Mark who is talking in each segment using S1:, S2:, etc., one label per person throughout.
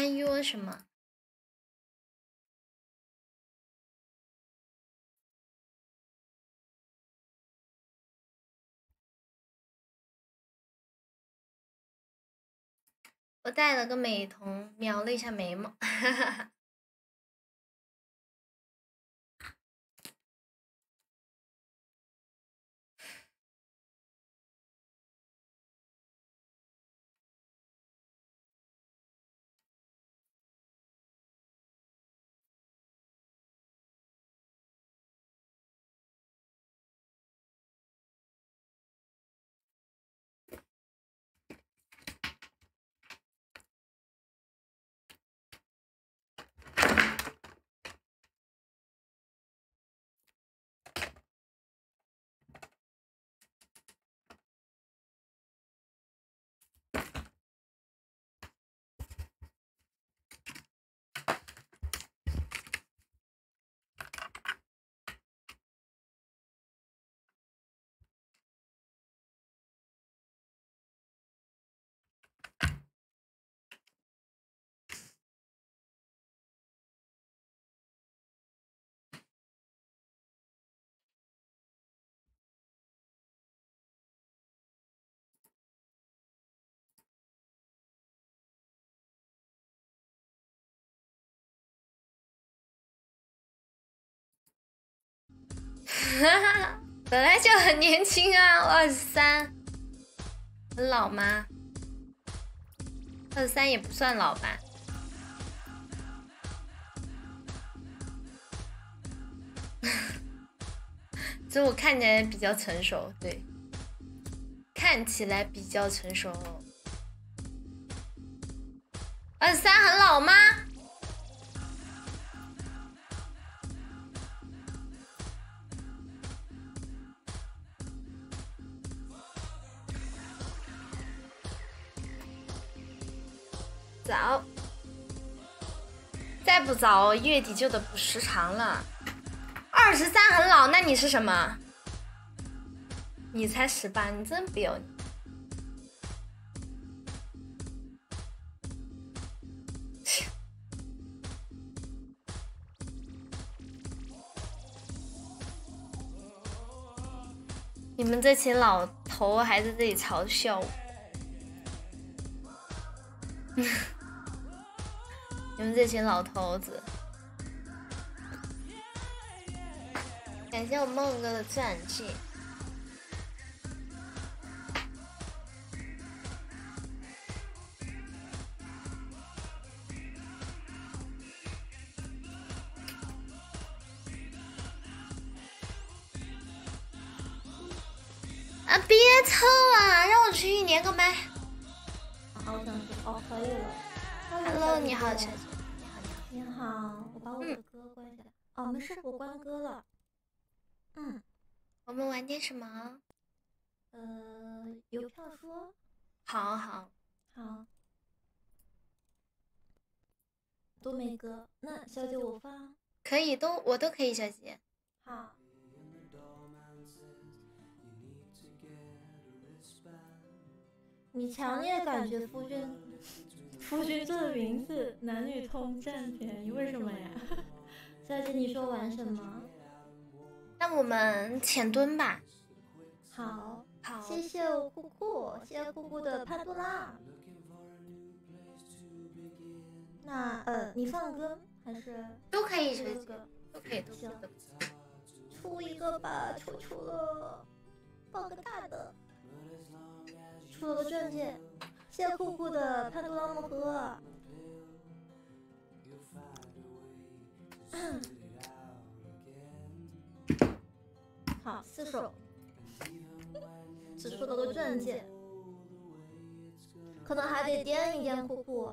S1: 欢约什么？我戴了个美瞳，描了一下眉毛。哈哈哈。本来就很年轻啊，我23，很老吗？23也不算老吧。所以我看起来比较成熟，对，看起来比较成熟。23很老吗？早，再不早月底就得补时长了。23很老，那你是什么？你才18，你真不要脸。你们这群老头还在这里嘲笑我。你们这群老头子，感谢我梦哥的钻戒。啊！别抽啊！让我去连个麦。
S2: 好想说哦，可以了。
S1: Hello， 你好，小姐。
S2: 你好，我把我的歌关一下。哦，没事，我关歌了。
S1: 我们玩点什么？
S2: 邮票说。
S1: 好好
S2: 好。都没歌，那小姐我放。
S1: 可以，我都可以，小姐。
S2: 好。你强烈感觉夫君这个名字男女通占便宜，为什么呀？小姐你说玩什么？
S1: 那我们前蹲吧。
S2: 好，
S1: 好，
S2: 谢谢我酷酷，谢谢酷酷的潘多拉。那你放歌还是
S1: 都可以，小姐，都可以，都
S2: 行。出一个吧，求求了，报个大的。出了个钻戒，谢谢酷酷的潘多拉魔盒。好，4首，只出了个钻戒，可能还得掂一掂酷酷。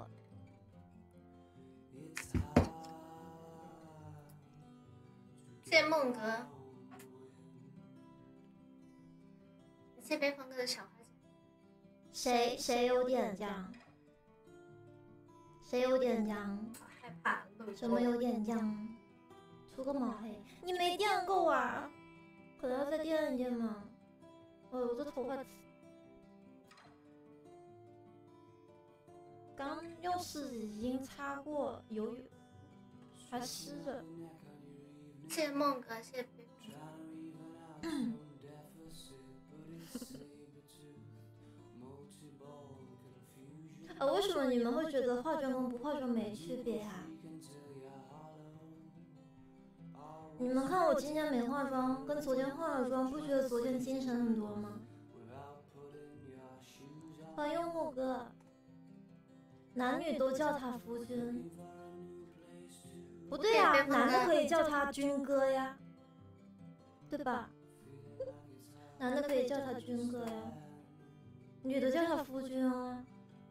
S1: 谢谢梦哥，谢谢北方哥的小花奖。
S2: 谁有点奖？谁有点奖？
S1: 好害怕，
S2: 什么有点奖？出个毛黑！你没垫够啊？可能要再垫一垫吗？我的头发刚用湿纸巾擦过，油还湿着。
S1: 谢谢梦哥，谢谢贝猪。
S2: 为什么你们会觉得化妆跟不化妆没区别啊？你们看我今天没化妆，跟昨天化了妆，不觉得昨天精神很多吗？欢迎莫哥，男女都叫他夫君。不对呀、男的可以叫他军哥呀，对吧？男的可以叫他军哥呀，女的叫他夫君啊。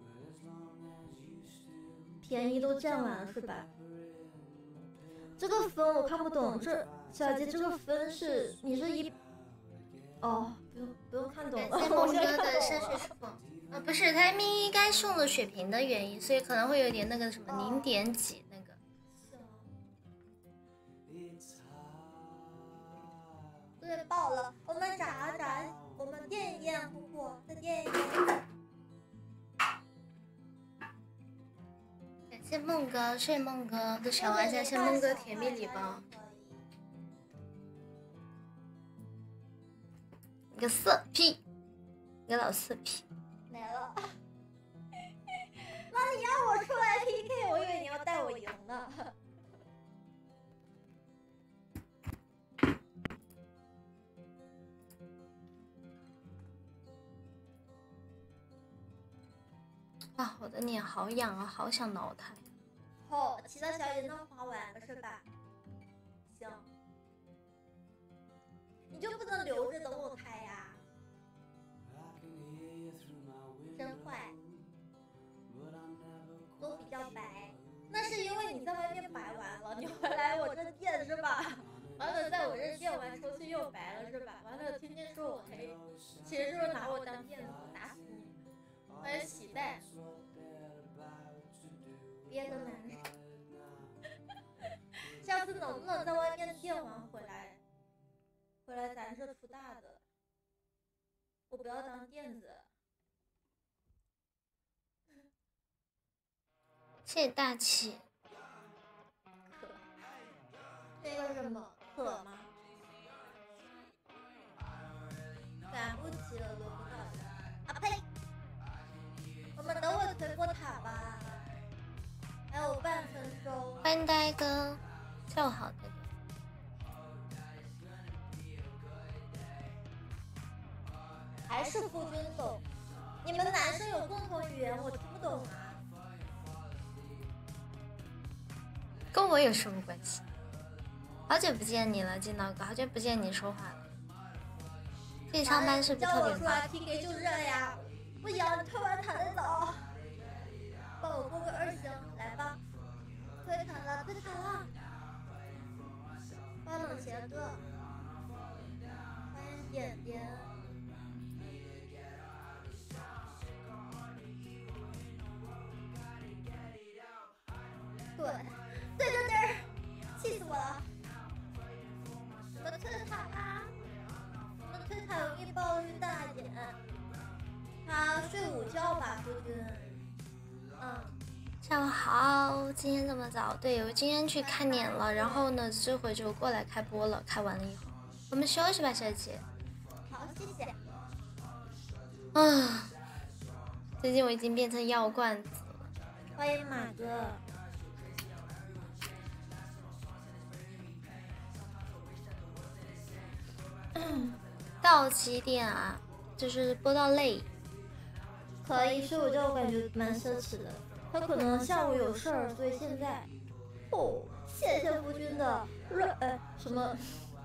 S2: 便宜都占完了是吧？这个分我看不懂，这小姐这个分是你是一哦，不用看懂了。
S1: 感谢梦哥的圣水风。不是，他应该送了血瓶的原因，所以可能会有点那个什么0点几那个。
S2: 对，爆了，我们炸，我们垫一垫，姑姑再垫一垫。
S1: 感谢梦哥，谢谢梦哥的小玩家，谢谢梦哥甜蜜礼包。你个色批，你个老色批。
S2: 没了。妈，你让我出来 PK， 我以为你要带我赢呢。
S1: 啊，我的脸好痒啊，好想挠它。
S2: 哦，其他小姐弄花完了是吧？行，你就不能留着等我开呀？真坏，都比较白，那是因为你在外面白完了，你回来我这垫是吧？完了在我这垫完出去又白了是吧？完了天天说我黑，其实就是拿我当垫子，打死你！还有洗带，憋得难受。下次能不能在外面垫完回来咱这出大的，我不要当垫子。
S1: 谢谢大气。
S2: 那个什么可吗？赶不及了，轮不到了。啊呸！我们等会推过塔吧，还有半分钟。
S1: 欢迎呆哥，下午好，呆哥。
S2: 还是夫君懂，你们男生有共同语言，我听不懂啊。
S1: 跟我有什么关系？好久不见你了，金刀哥，好久不见你说话了。这里上班是不是特别忙？
S2: 叫我出来 PK 就这呀！不行，你推完塔再走。帮我过个2星，来吧。推塔了，推塔了。欢迎冷邪哥，欢迎点点。对着点儿，气死我了！我们推塔啦！我们推塔容易暴率大一点。他睡午觉吧，夫君。
S1: 下午好，今天这么早？对，我今天去看脸了，然后呢，这会就过来开播了。开完了以后，我们休息吧，小姐。
S2: 好，谢谢。
S1: 啊，最近我已经变成药罐子了。
S2: 欢迎马哥。
S1: 到几点啊？就是播到累。
S2: 可以，睡午觉我感觉蛮奢侈的。他可能下午有事儿，所以现在。哦，谢谢夫君的什么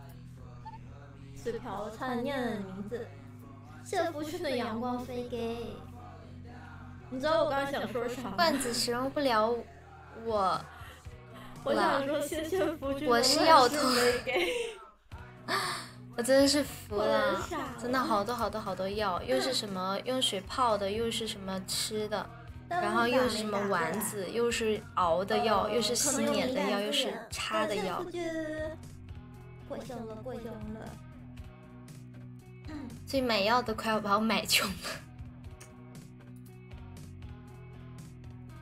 S2: 嘴瓢，差点念了你名字。谢谢夫君的阳光飞给。你知道我刚刚想说啥吗？
S1: 罐子形容不了我。
S2: 我想说谢谢夫君。
S1: 我是药头。我真的是服了，真的好多药，又是什么用水泡的，又是什么吃的，然后又是什么丸子，又是熬的药，又是洗脸的药，又是擦的药。
S2: 过胸了。
S1: 所以买药都快要把我买穷了。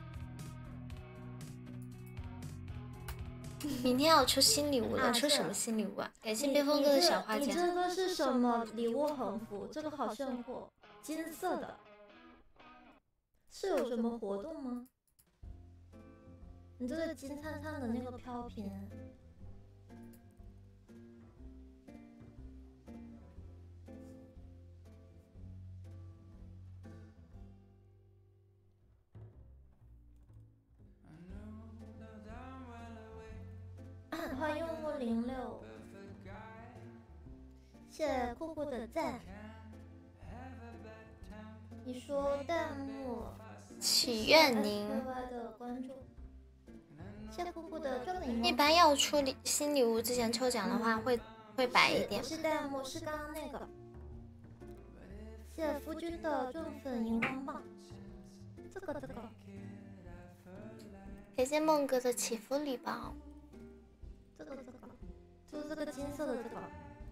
S1: 明天要出新礼物了，出什么新礼物啊？感谢悲风哥的小花
S2: 你这个是什么礼物横幅？这个好炫酷，金色的，是有什么活动吗？你这个金灿灿的那个飘屏。欢迎用户06，谢谢酷酷的赞。你说弹幕
S1: 祈愿您
S2: 的关注，谢谢酷酷的专门。
S1: 一般要出新礼物之前抽奖的话，会白一点。
S2: 是弹幕，是刚刚那个。谢谢夫君的转粉荧光棒，这个。
S1: 感谢梦哥的祈福礼包。
S2: 这个，就是这个金色的这个。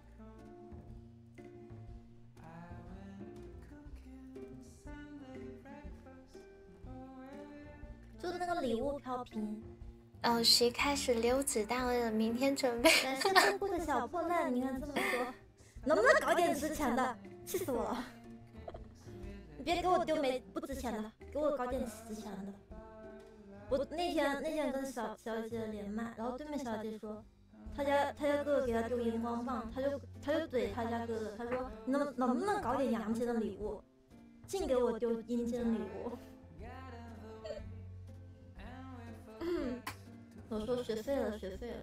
S2: 就是那个礼物飘屏。
S1: 谁开始溜子弹了？明天准备。
S2: 感谢酷酷的小破烂，你看这么说，能不能搞点值钱的？气死我了！你别给我丢不值钱的，给我搞点值钱的。我那天跟小姐连麦，然后对面小姐说，他家哥哥给他丢荧光棒，他就怼他家哥哥，他说你能不能搞点阳间的礼物，净给我丢阴间礼物。我说学废了。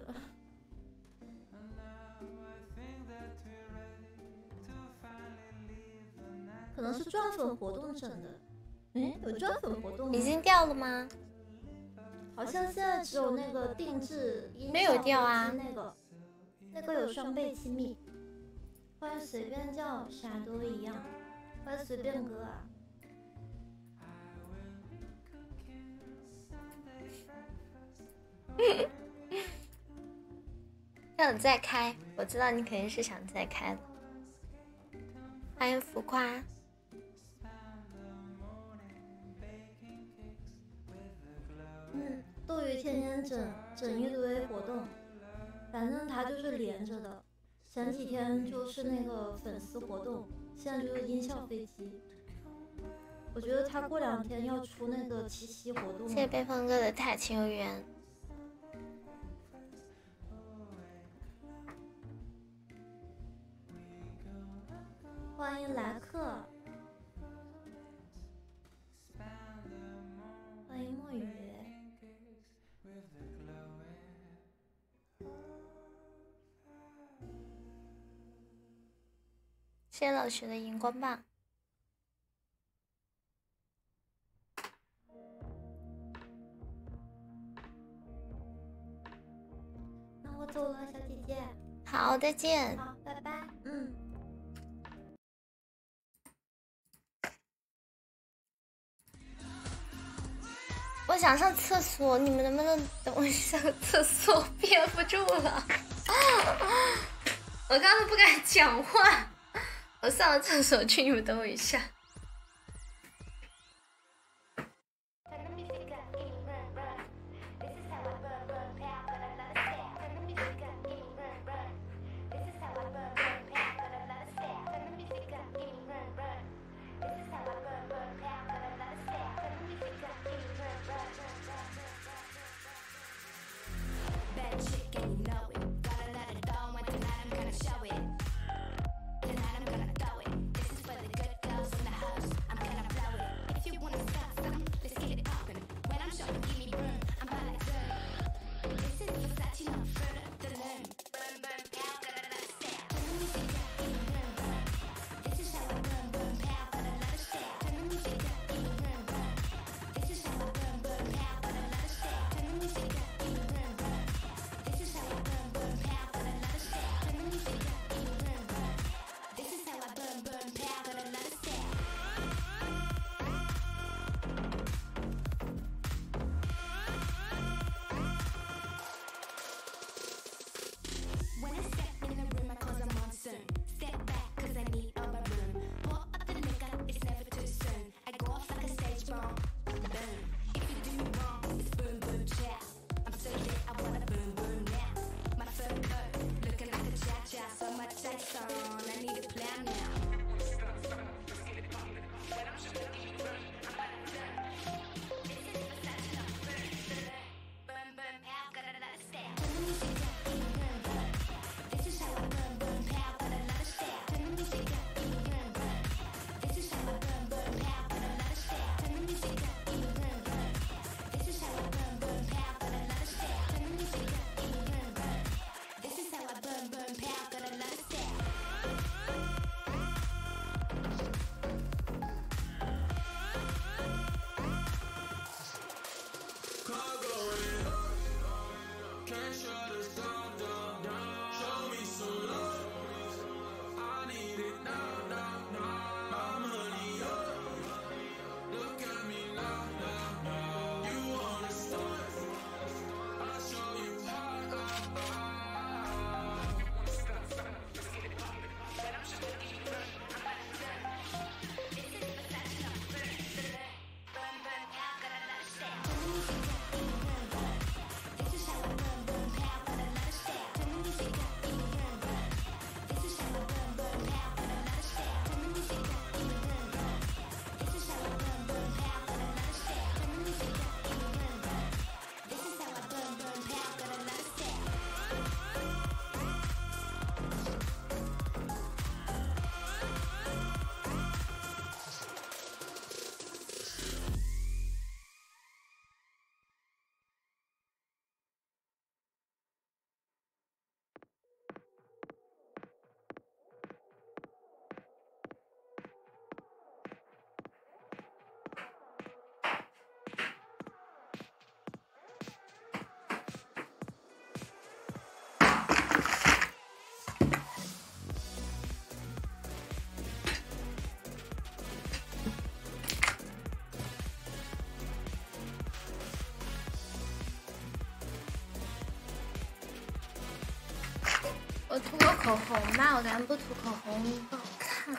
S2: 可能是转粉活动整的。有转粉活动吗？
S1: 已经掉了吗？
S2: 好像现在只有那个定制音效，
S1: 没有掉啊。
S2: 那个有双倍亲密。欢迎随便叫，啥都一样。欢迎随便哥啊。
S1: 让你再开，我知道你肯定是想再开的。欢迎浮夸。
S2: 斗鱼天天整一堆活动，反正他就是连着的。前几天就是那个粉丝活动，现在就是音效飞机。我觉得他过2天要出那个七夕活动。
S1: 谢谢北风哥的太情有缘。
S2: 欢迎来客。欢迎墨雨。
S1: 谢谢老徐的荧光棒。
S2: 那我走了，小姐姐。
S1: 好，再见。
S2: 好，拜拜。
S1: 我想上厕所，你们能不能等我上厕所？憋不住了。我刚刚不敢讲话，我上了厕所去，你们等我一下。 我涂个口红吧，我感觉不涂口红不好看。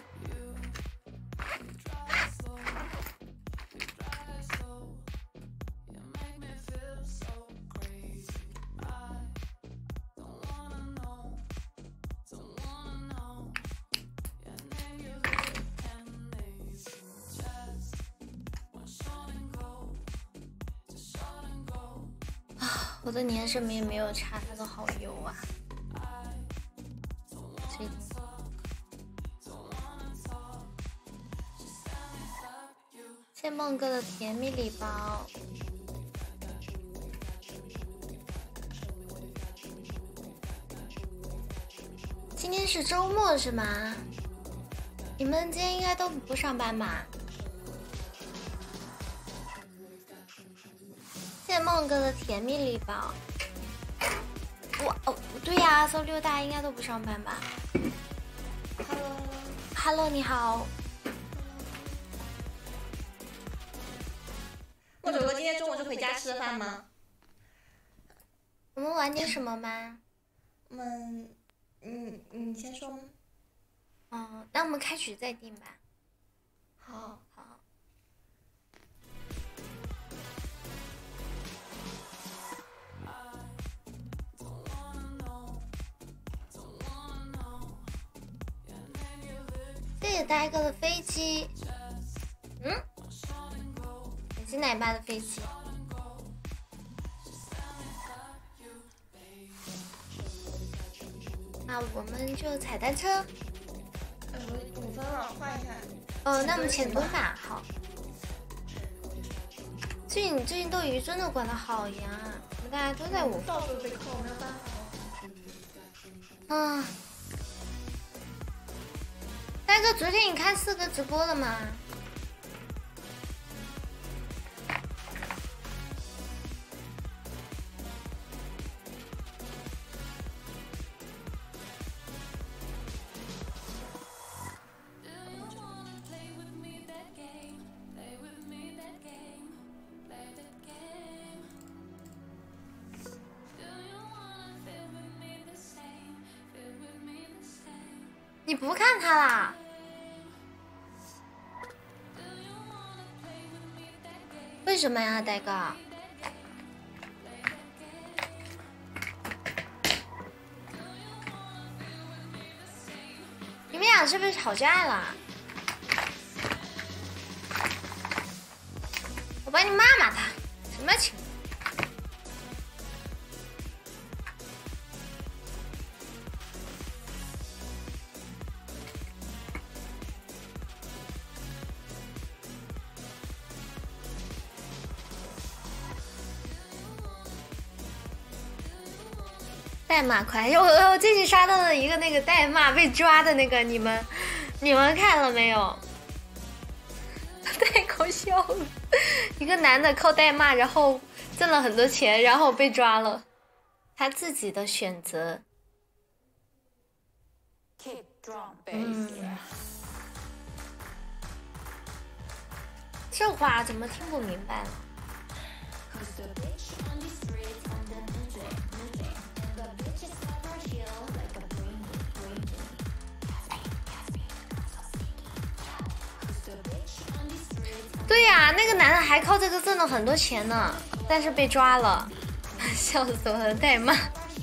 S1: 啊，我的脸什么也没有擦，它都好油啊。谢梦哥的甜蜜礼包。今天是周末是吗？你们今天应该都不上班吧？谢梦哥的甜蜜礼包。对呀，周六大家应该都不上班吧 ？Hello， 你好。
S3: 莫九哥今天中午是回家吃的饭吗？
S1: 我们玩点什么吗？
S3: 我们，你先说吗？
S1: 那我们开曲再定吧。
S3: 好。
S1: 谢谢呆哥的飞机。感谢奶爸的飞机。那我们就踩单车。
S3: 5分了，换一下。
S1: 那我们前蹲吧。好。最近斗鱼真的管得好严啊，我们大家都在
S3: 到处被扣，没有办法。
S1: 呆哥，昨天你看4哥直播了吗？你不看他啦？为什么呀，呆哥？ 俩是不是吵架了？我帮你骂骂他，什么情况？代码快！我最近刷到了一个那个代码被抓的那个，你们看了没有？太搞笑了！一个男的靠代码，然后挣了很多钱，然后被抓了，他自己的选择。这话怎么听不明白了？对呀，那个男的还靠这个挣了很多钱呢，但是被抓了，笑死我了！代骂。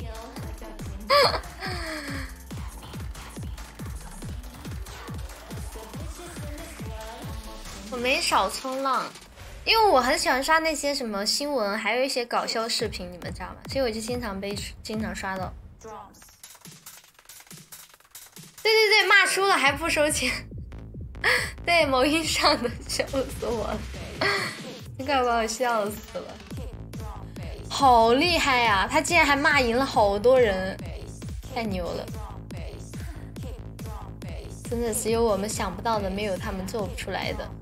S1: 我没少冲浪，因为我很喜欢刷那些什么新闻，还有一些搞笑视频，你们知道吗？所以我就经常刷到。对，骂输了还不收钱。对，某音上的，笑死我了，你快把我笑死了，好厉害呀！他竟然还骂赢了好多人，太牛了！真的只有我们想不到的，没有他们做不出来的。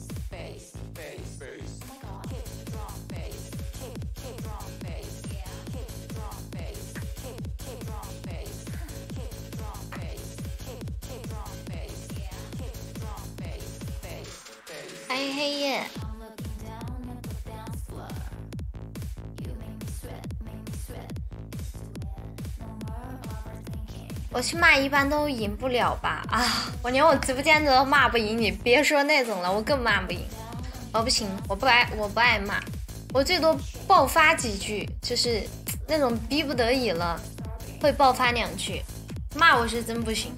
S1: 黑黑夜，我去骂一般都赢不了吧？啊，我连我直播间都骂不赢你，别说那种了，我更骂不赢。我不行，我不爱骂，我最多爆发几句，就是那种逼不得已了，会爆发2句，骂我是真不行。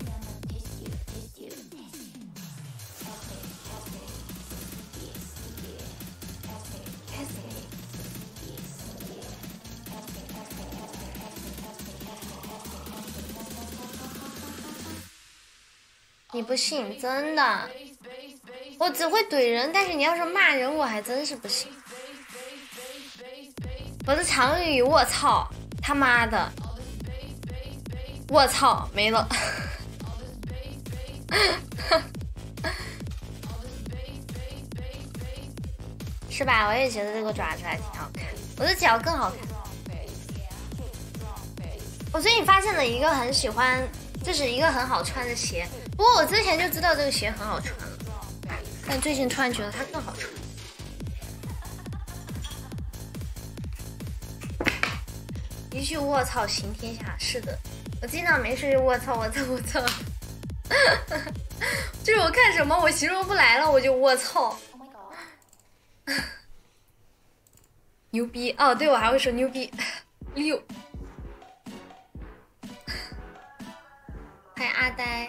S1: 你不信，真的，我只会怼人，但是你要是骂人，我还真是不行。我的常语，我操，他妈的，我操，没了。是吧？我也觉得这个爪子还挺好看，我的脚更好看。我最近发现了一个很喜欢，就是一个很好穿的鞋。不过我之前就知道这个鞋很好穿了，但最近突然觉得它更好穿。一句卧槽行天下，是的，我经常没事就卧槽。就是我看什么我形容不来了，我就卧槽。牛逼哦，对，我还会说牛逼6。欢迎阿呆。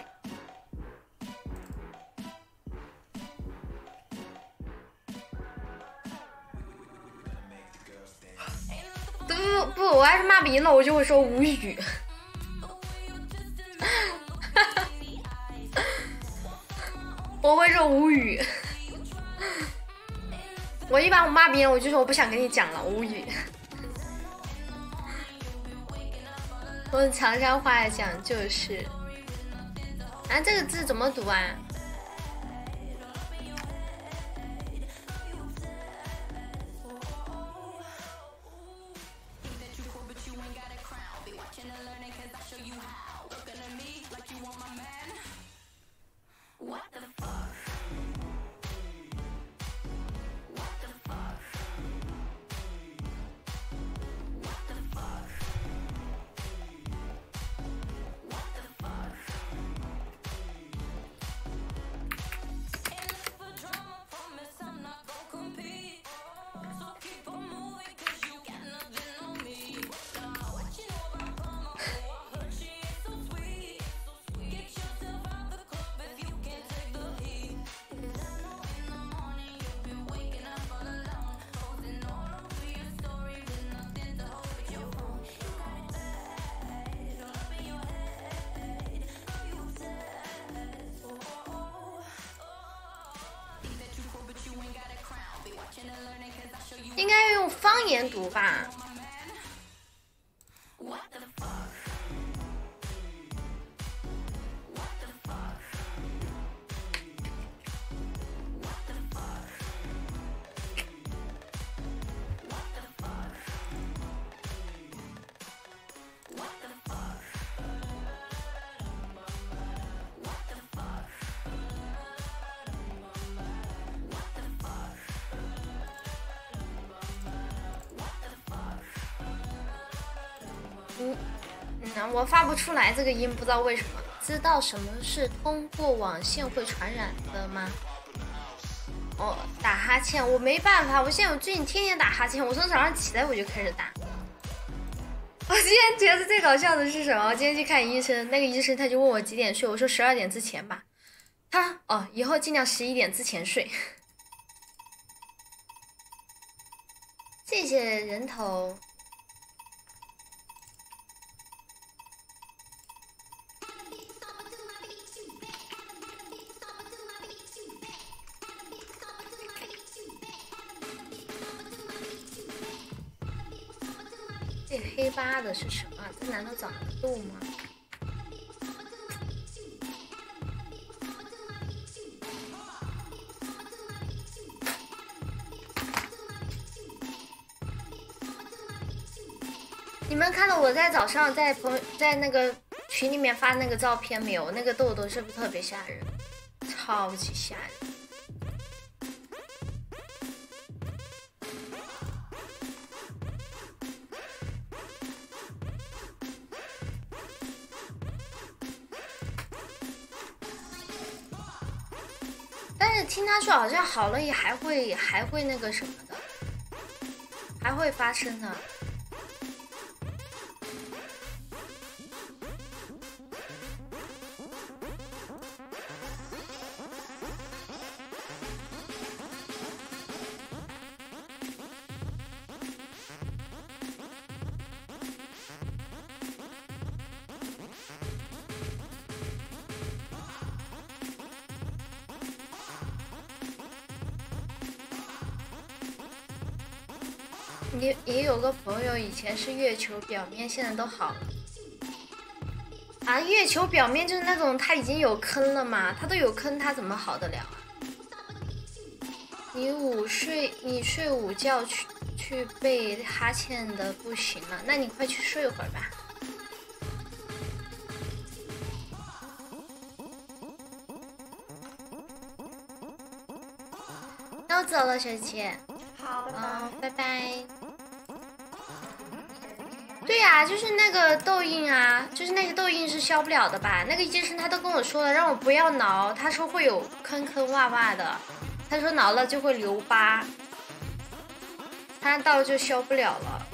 S1: 不，我要是骂不赢了，我就会说无语。我会说无语。我一般我骂别人，我就说我不想跟你讲了，无语。我的长沙话来讲就是，啊，这个字怎么读啊？ 应该用方言读吧。我发不出来这个音，不知道为什么。知道什么是通过网线会传染的吗？哦，打哈欠，我没办法，我最近天天打哈欠，我从早上起来我就开始打。我今天觉得最搞笑的是什么？我今天去看医生，那个医生他就问我几点睡，我说12点之前吧。他以后尽量11点之前睡。谢谢人头。这黑巴的是什么？这难道长得痘吗？你们看到我在早上在那个群里面发那个照片没有？那个痘痘是不是特别吓人？超级吓人。但是听他说好像好了也还会那个什么的，还会发生的。也有个朋友以前是月球表面，现在都好了。啊，月球表面就是那种他已经有坑了嘛，他都有坑，他怎么好得了啊？你睡午觉去被哈欠的不行了，那你快去睡会儿吧。那我走了，小姐。
S2: 好的，
S1: 拜拜。对呀，就是那个痘印啊，就是那个痘印是消不了的吧？那个医生他都跟我说了，让我不要挠，他说会有坑坑洼洼的，他说挠了就会留疤，他到就消不了了。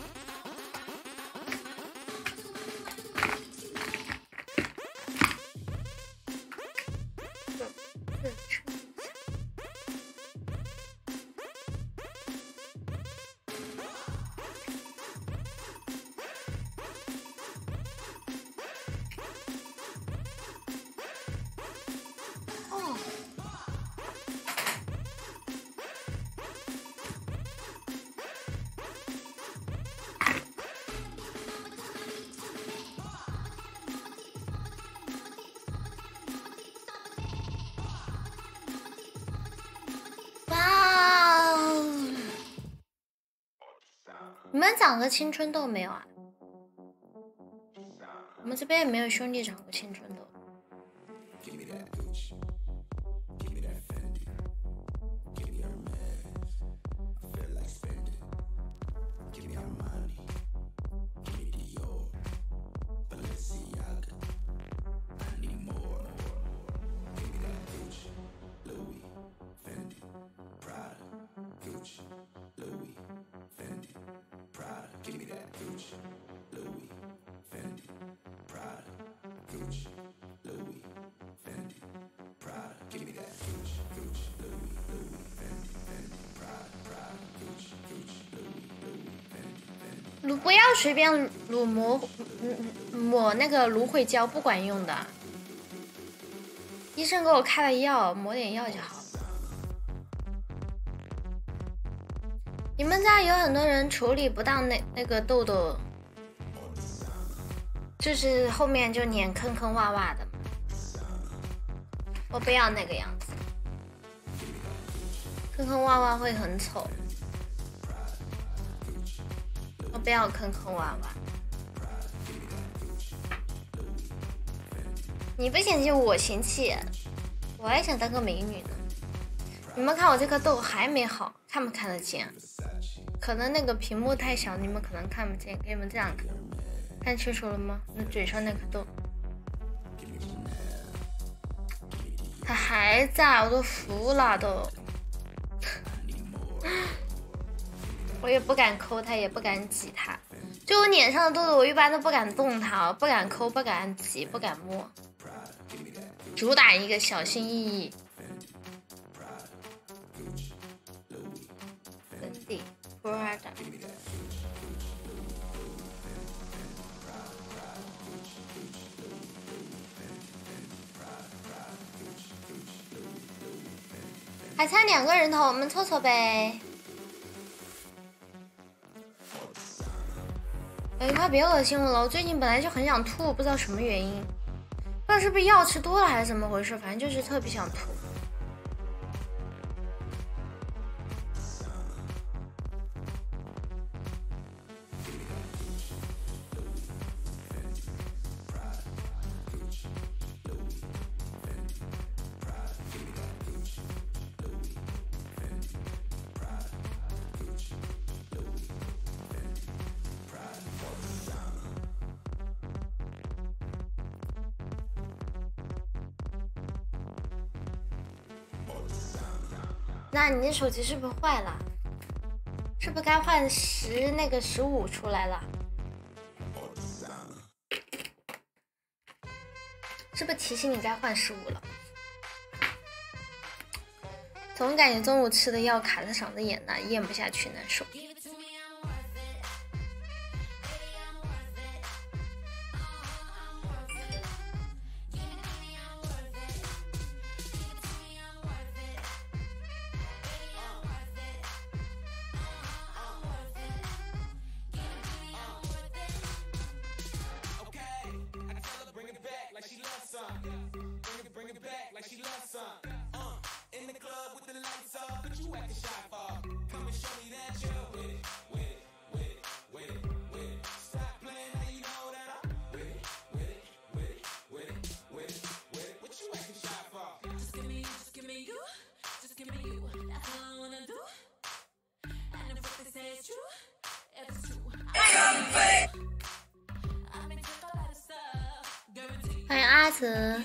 S1: 你们长个青春痘没有啊？我们这边也没有兄弟长过青春痘。不要随便抹那个芦荟胶，不管用的。医生给我开了药，抹点药就好了。 你们家有很多人处理不当那个痘痘，就是后面就脸坑坑洼洼的。我不要那个样子，坑坑洼洼会很丑。我不要坑坑洼洼。你不嫌弃我嫌弃，我还想当个美女呢。你们看我这颗痘还没好，看不看得见？可能那个屏幕太小，你们可能看不见，给你们这样看，看清楚了吗？那嘴上那颗痘，它还在，我都服了都。我也不敢抠它，也不敢挤它。就我脸上的痘痘，我一般都不敢动它，不敢抠，不敢挤，不敢摸。主打一个小心翼翼。Prada。还差2个人头，我们凑凑呗。哎，快别恶心我了！我最近本来就很想吐，不知道什么原因，不知道是不是药吃多了还是怎么回事，反正就是特别想吐。那你的手机是不是坏了？是不是该换15出来了？是不是提醒你该换15了？总感觉中午吃的药卡在嗓子眼那，咽不下去，难受。欢迎阿泽。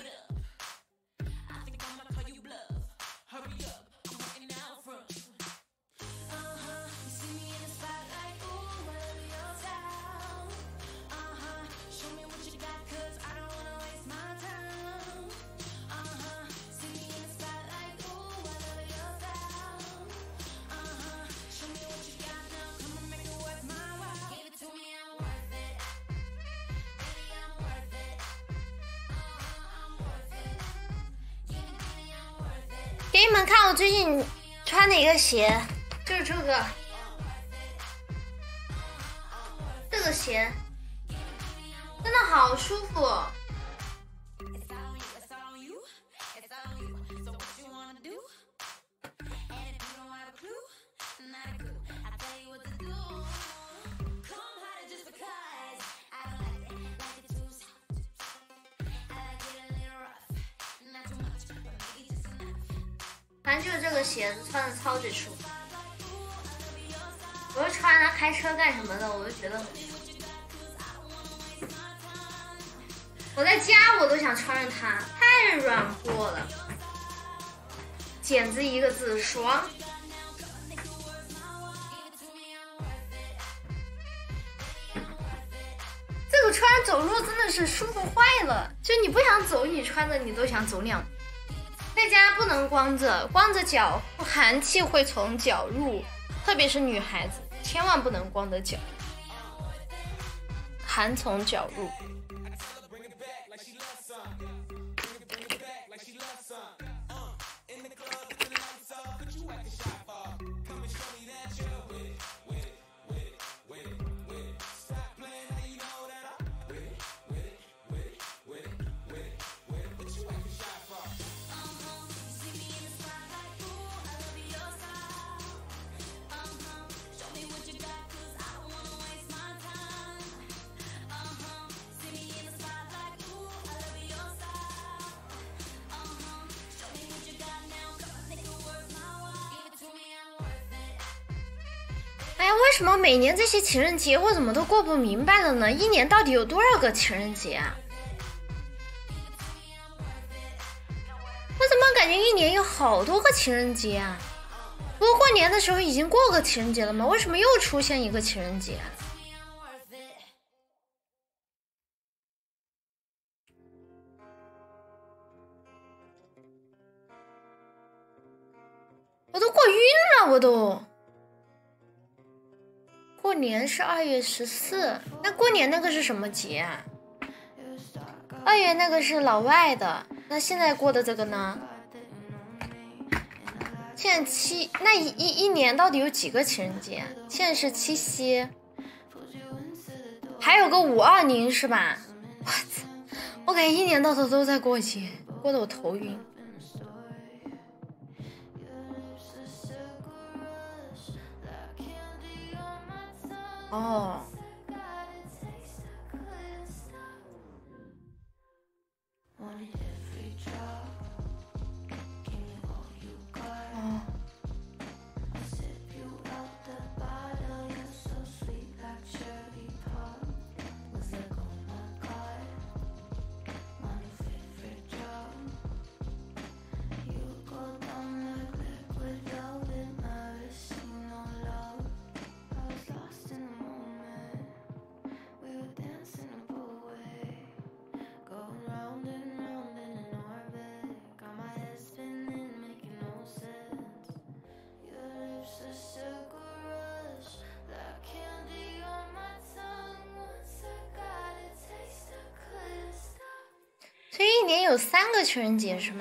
S1: 给你们看我最近穿的一个鞋，就是这个鞋，真的好舒服。反正就是这个鞋子穿的超级舒服，我就穿它开车干什么的，我就觉得很舒服。我在家我都想穿着它，太软和了，简直一个字爽。这个穿走路真的是舒服坏了，就你不想走，你穿着你都想走2步。在家不能光着脚，寒气会从脚入，特别是女孩子，千万不能光着脚，寒从脚入。 什么每年这些情人节我怎么都过不明白了呢？一年到底有多少个情人节啊？我怎么感觉一年有好多个情人节啊？不过过年的时候已经过个情人节了吗？为什么又出现一个情人节啊？我都过晕了，我都。过年是2月14，那过年那个是什么节啊？2月那个是老外的，那现在过的这个呢？现在那一年到底有几个情人节？现在是七夕，还有个520是吧？我感觉一年到头都在过节，过得我头晕。哦。所以一年有3个情人节是吗？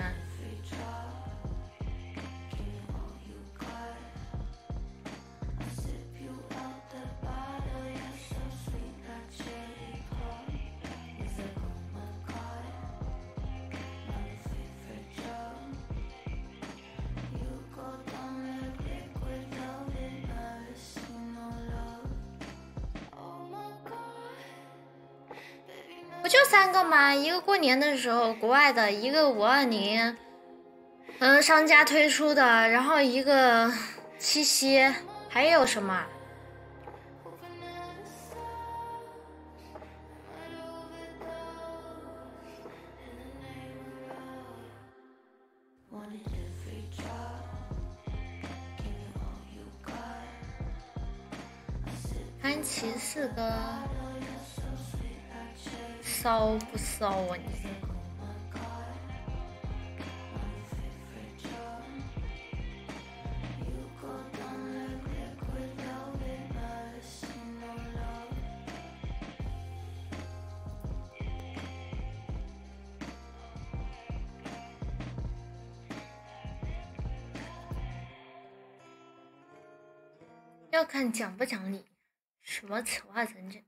S1: 不就3个吗？一个过年的时候国外的，一个520，商家推出的，然后一个七夕，还有什么？安琪4个。骚不骚啊你？要看讲不讲理，什么此话怎整？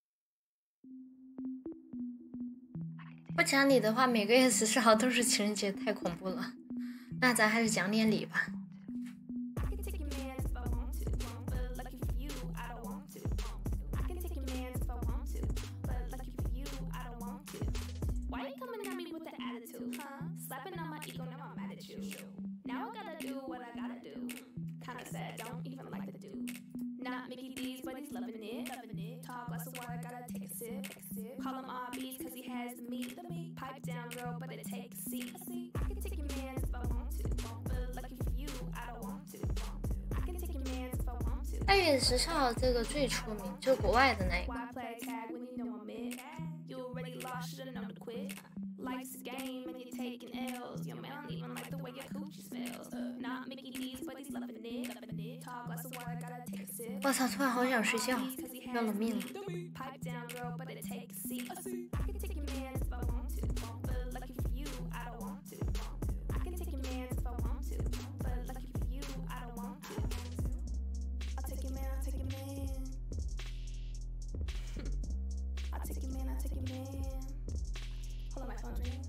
S1: 不讲理的话，每个月14号都是情人节，太恐怖了。那咱还是讲点理吧。Not Mickey D's, but he's loving it. Tall glass of water, gotta take a sip. Call him RB's cause he has the meat. Pipe down, girl, but it take a seat. I can take your man if I want to. But lucky for you, I don't want to. I can take your man if I want to. 2月14号这个最出名，就国外的那一个。Life's a game and you're taking L's. Your man don't even like the way your coochie smells. Not Mickey D's, but he's loving it. Tall glass of water, gotta take a sip. 我操，突然好想睡觉，要了命了。Pipe down, girl, but it take a seat. I can take your man if I want to, but lucky for you, I don't want to. I can take your man if I want to, but lucky for you, I don't want to. I'll take your man, I'll take your man. I'll take your man, I'll take your man. Hold on, my phone's ringing.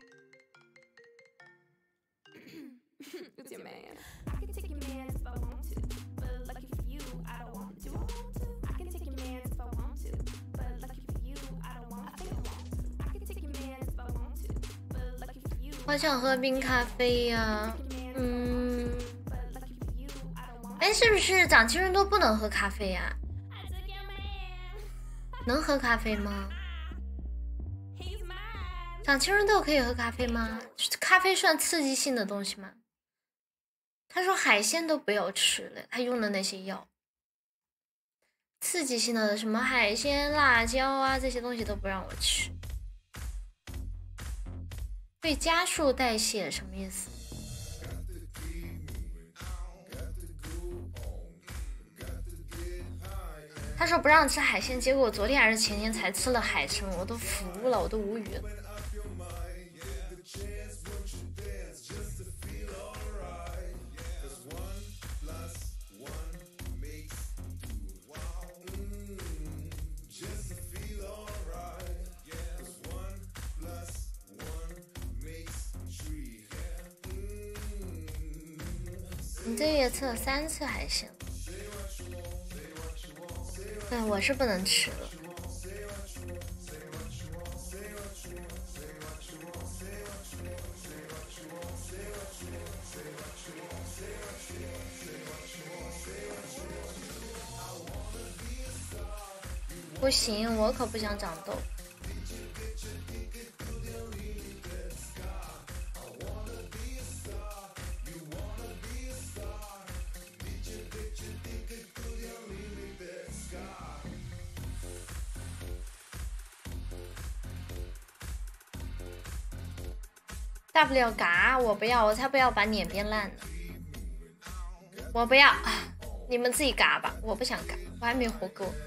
S1: It's your man. I can take your man if I want to, but lucky for you, I don't want to. I can take your man if I want to, but lucky for you, I don't want to. I can take your man if I want to, but lucky for you. 好想喝冰咖啡呀， 哎，是不是长青春痘不能喝咖啡呀？能喝咖啡吗？长青春痘可以喝咖啡吗？咖啡算刺激性的东西吗？他说海鲜都不要吃了，他用的那些药，刺激性的什么海鲜、辣椒啊这些东西都不让我吃，会加速代谢，什么意思？他说不让吃海鲜，结果我昨天还是前天才吃了海参，我都服了，我都无语了。你这月测了3次海鲜。对，我是不能吃了。不行，我可不想长痘。大不了嘎，我不要，我才不要把脸变烂呢。我不要，你们自己嘎吧，我不想嘎，我还没活够。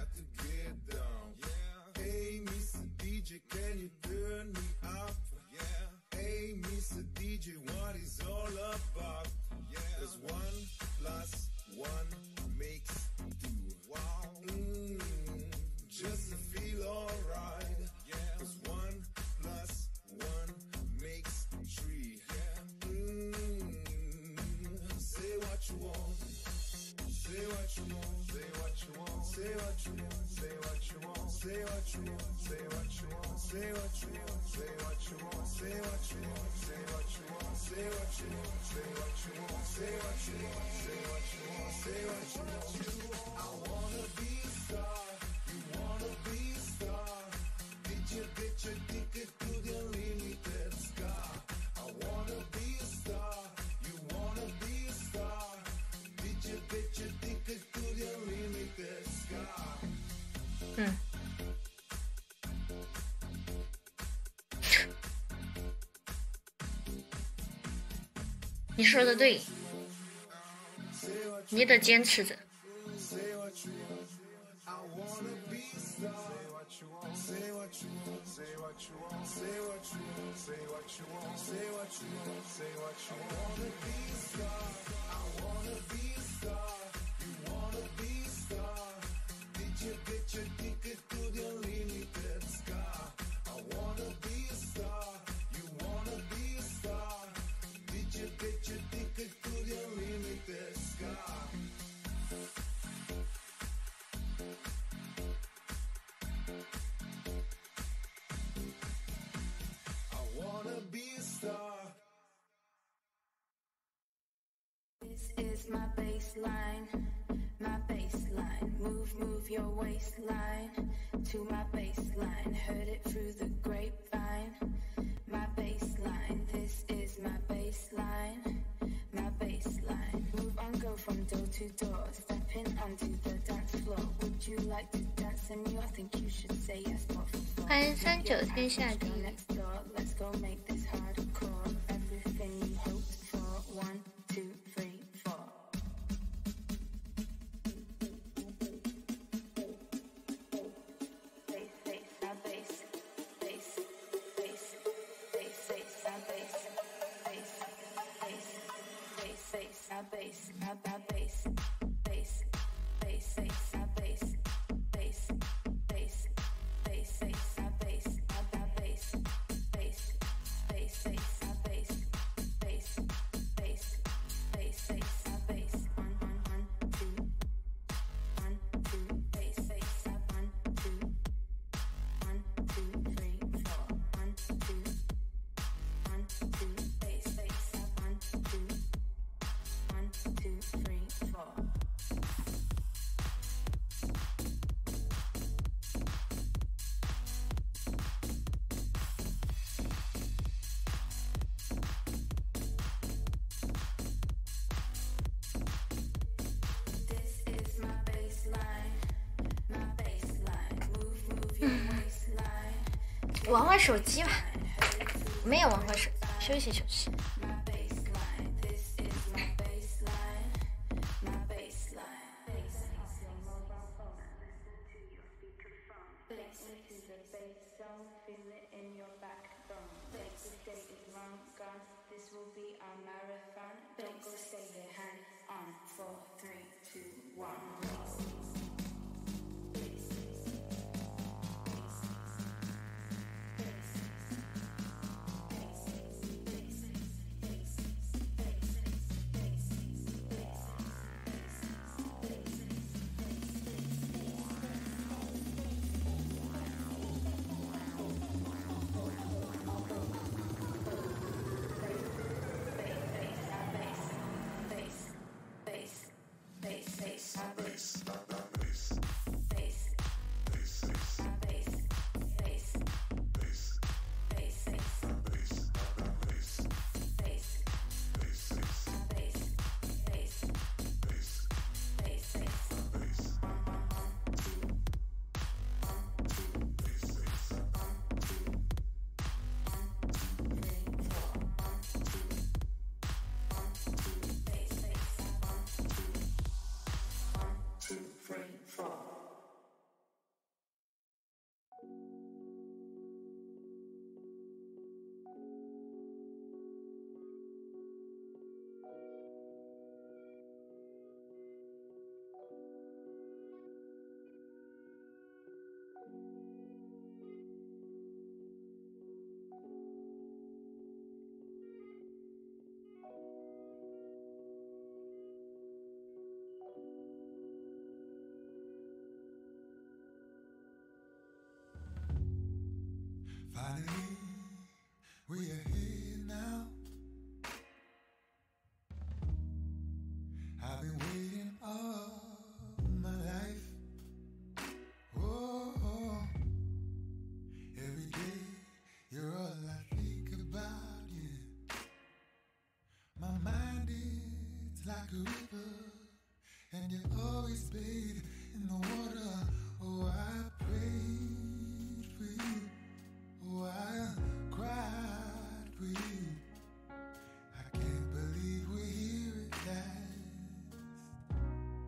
S1: 你说的对，你得坚持着。
S4: My baseline, move your waistline to my baseline, heard it through the grapevine. My baseline, this is my baseline, my baseline. Move on, go from door to door, stepping onto the dance floor. Would you like to dance with me? I think you should say yes, but for
S1: 欢迎39天下第一。
S4: next door, let's go make this hardcore. Everything you hoped for. 1, 2, 3, 4. Four.
S1: 玩玩手机吧，我们也玩会手机，休息休息。
S5: Finally, we are here now. I've been waiting all my life. Oh, every day you're all I think about. Yeah, my mind is like a river, and you're always bathed in the water. Oh, I prayed for you. Oh, I cried for you. I can't believe we're here at last.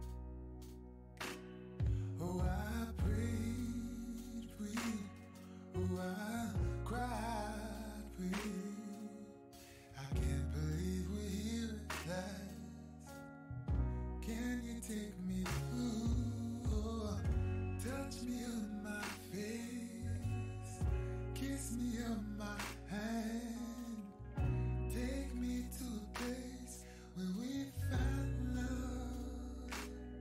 S5: Oh, I prayed for you. Oh, I cried for you. I can't believe we're here at last. Can you take me through? Oh, touch me on my face, kiss me on my hand, take me to a place where we find love.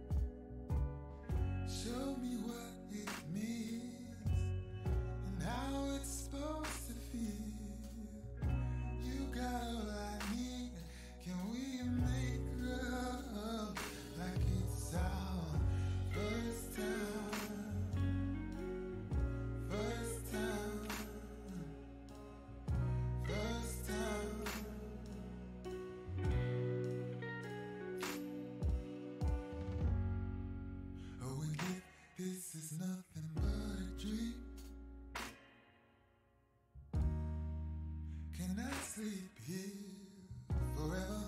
S5: Show me what it means and how it's supposed to feel. You got all I need. Can we make love like it's our first time? First time. First time. Oh, and if this is nothing but a dream, can I sleep here forever?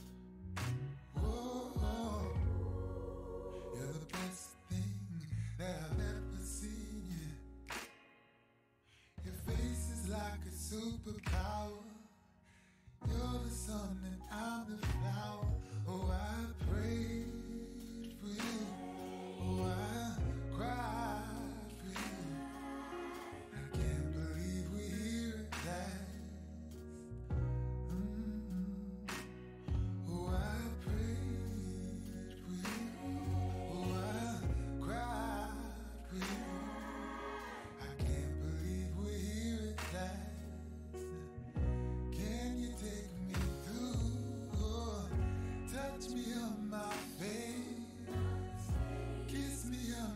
S5: Whoa, you're the best thing that I've ever seen. Yeah. Your face is like a superpower. You're the sun and I'm the flower. Oh, I prayed for you. Oh, I cried for you. I can't believe we're here at last. Oh, I prayed for you. Oh, I cried for you. I can't believe we're here at last. Can you take me through? Oh, touch me on my face, kiss me on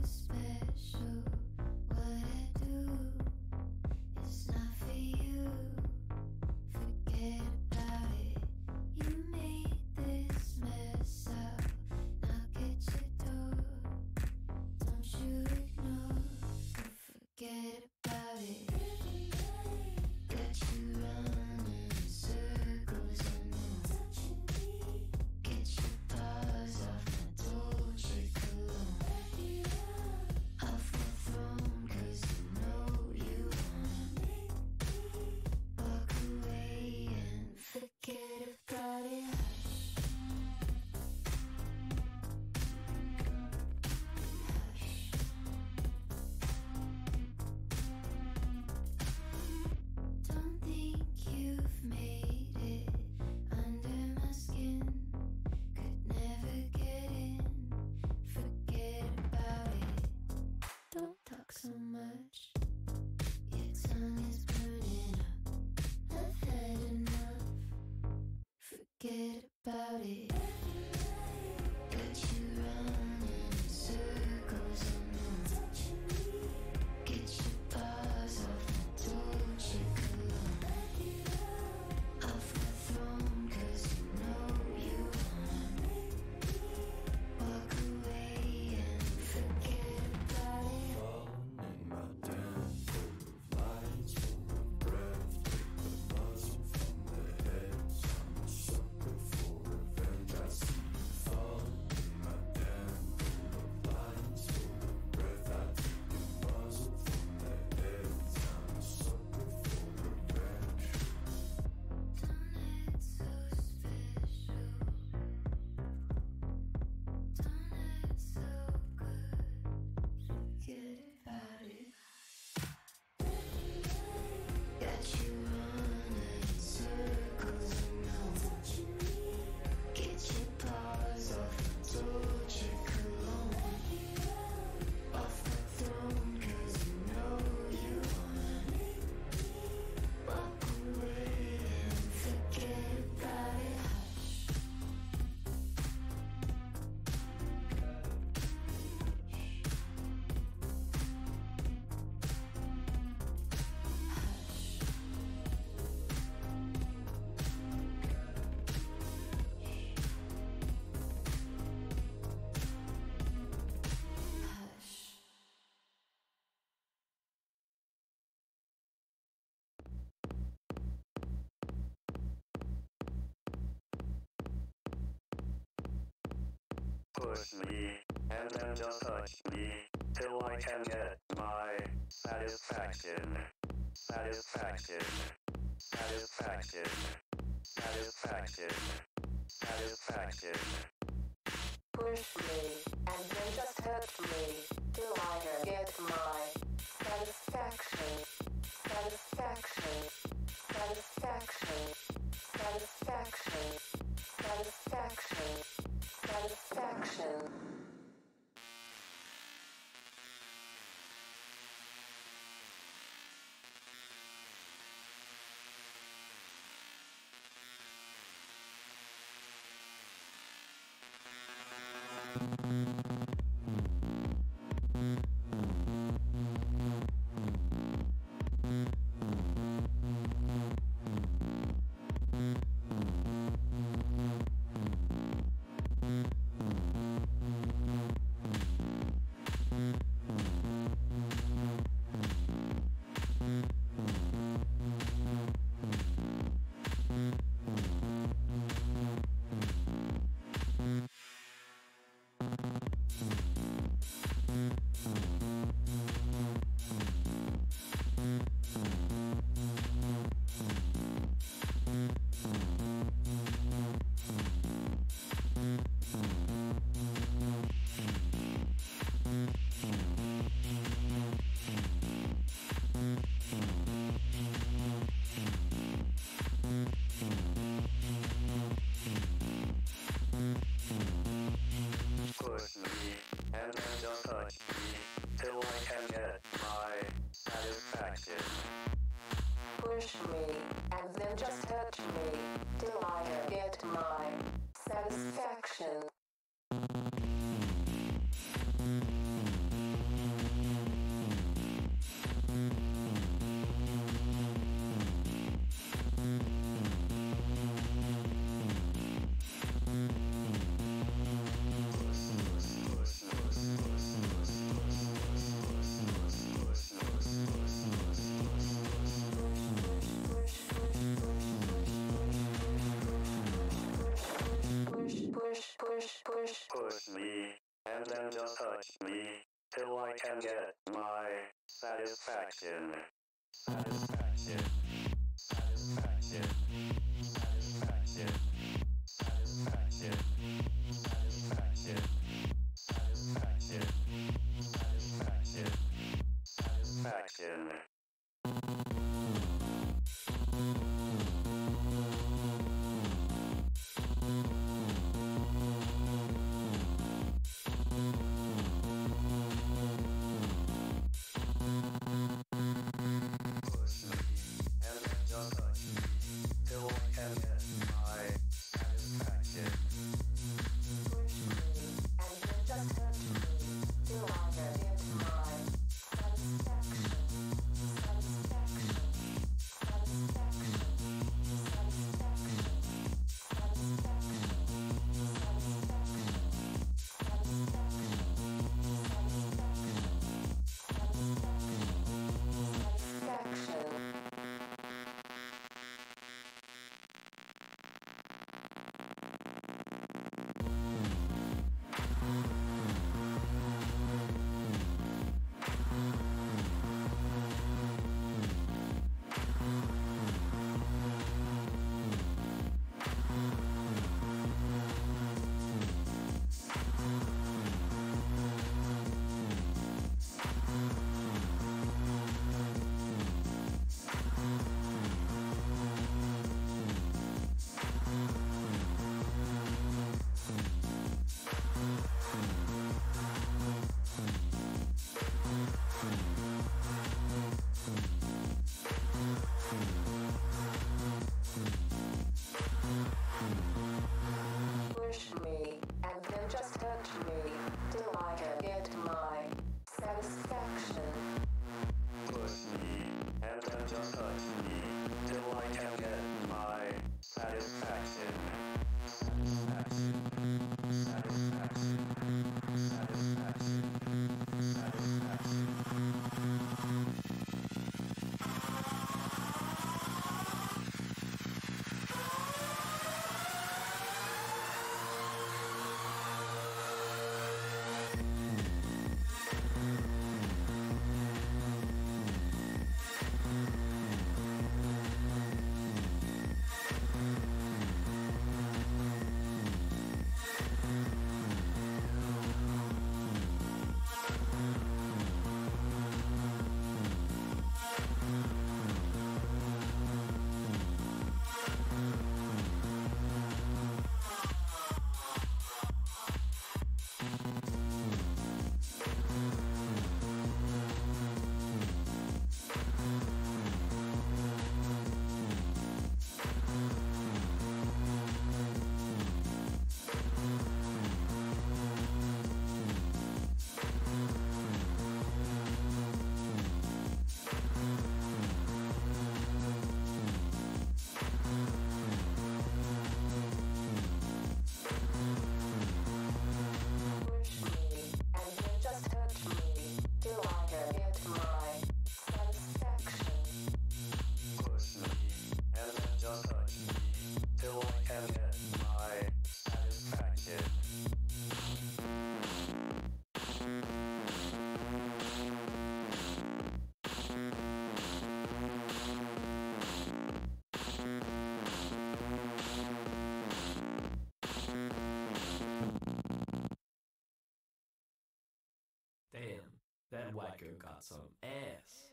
S4: special. What I do is not for you. Forget about it. You made this mess up. Knock at your door. Don't you ignore. Forget about it. Got you running in circles and get your paws off my Dolce cologne. Off my throne, 'cause you know you wanna walk away and forget about it. Don't think you've made it under my skin. Could never get in. Forget about it. Don't talk so much. Your tongue is burning up. I've had enough. Forget about it. Got you running in circles and get your paws off my Dolce cologne. Off my throne, 'cause you know you wanna walk away and forget about it. Don't act so special. Don't act so good. Forget about it. Got you running in circles and get your paws off my Dolce cologne. Off my throne, 'cause you know you wanna walk away and forget about it. Hush.
S6: Push me, and then just touch me, till I can get my satisfaction. Satisfaction. Satisfaction. Satisfaction. Satisfaction.
S7: Push me, and then just hurt me, till I can get my satisfaction. Satisfaction. Satisfaction. Satisfaction. Satisfaction. Satisfaction.
S6: Push me, and then just touch me, till I can get my satisfaction.
S7: Push me, and then just touch me, till I can get my satisfaction.
S6: Push me, and then just touch me, till I can get my satisfaction. Satisfaction. Satisfaction. Satisfaction. Satisfaction. Satisfaction. Satisfaction. Satisfaction. Satisfaction.
S8: Damn, that wacko got some ass.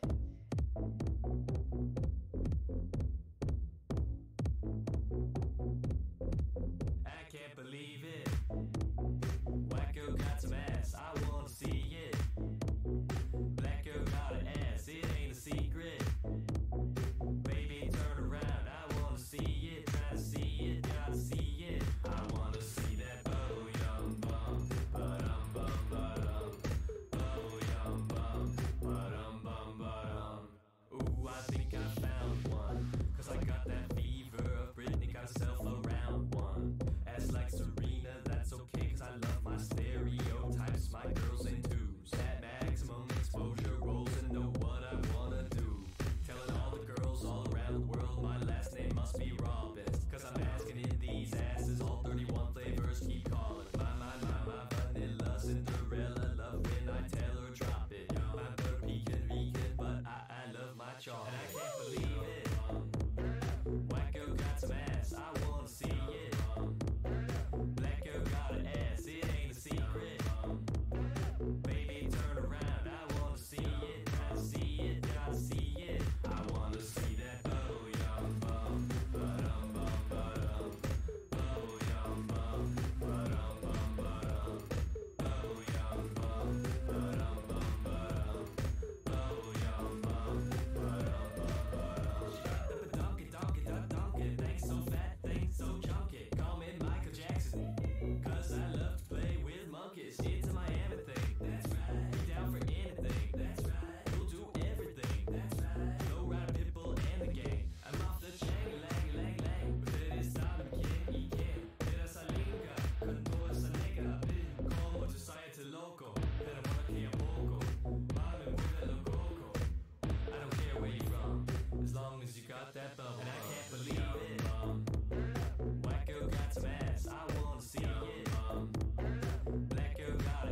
S8: I can't believe it. Wacko got some ass, I wanna see it. Blacko got an ass, it ain't a secret. Baby, turn around, I wanna see it. Try to see it, gotta see it. I wanna see that bubble yum bum, ba-dum bum ba-dum. Bubble yum bum, ba-dum bum ba-dum. bitch, it's a Miami thing. That's right. You down for anything. That's right. We'll do everything. That's right. No ride people and the gang. I'm off the chain, lang, lang, lang. Ustedes saben quién y quién. Era esa linga, con toda esa negra. Como society loco, pero bueno que a poco. Mami, mueve lo coco. I don't care where you're from, as long as you got that bubble. And I can't believe it. White girl got some ass, I wanna see it. Black girl got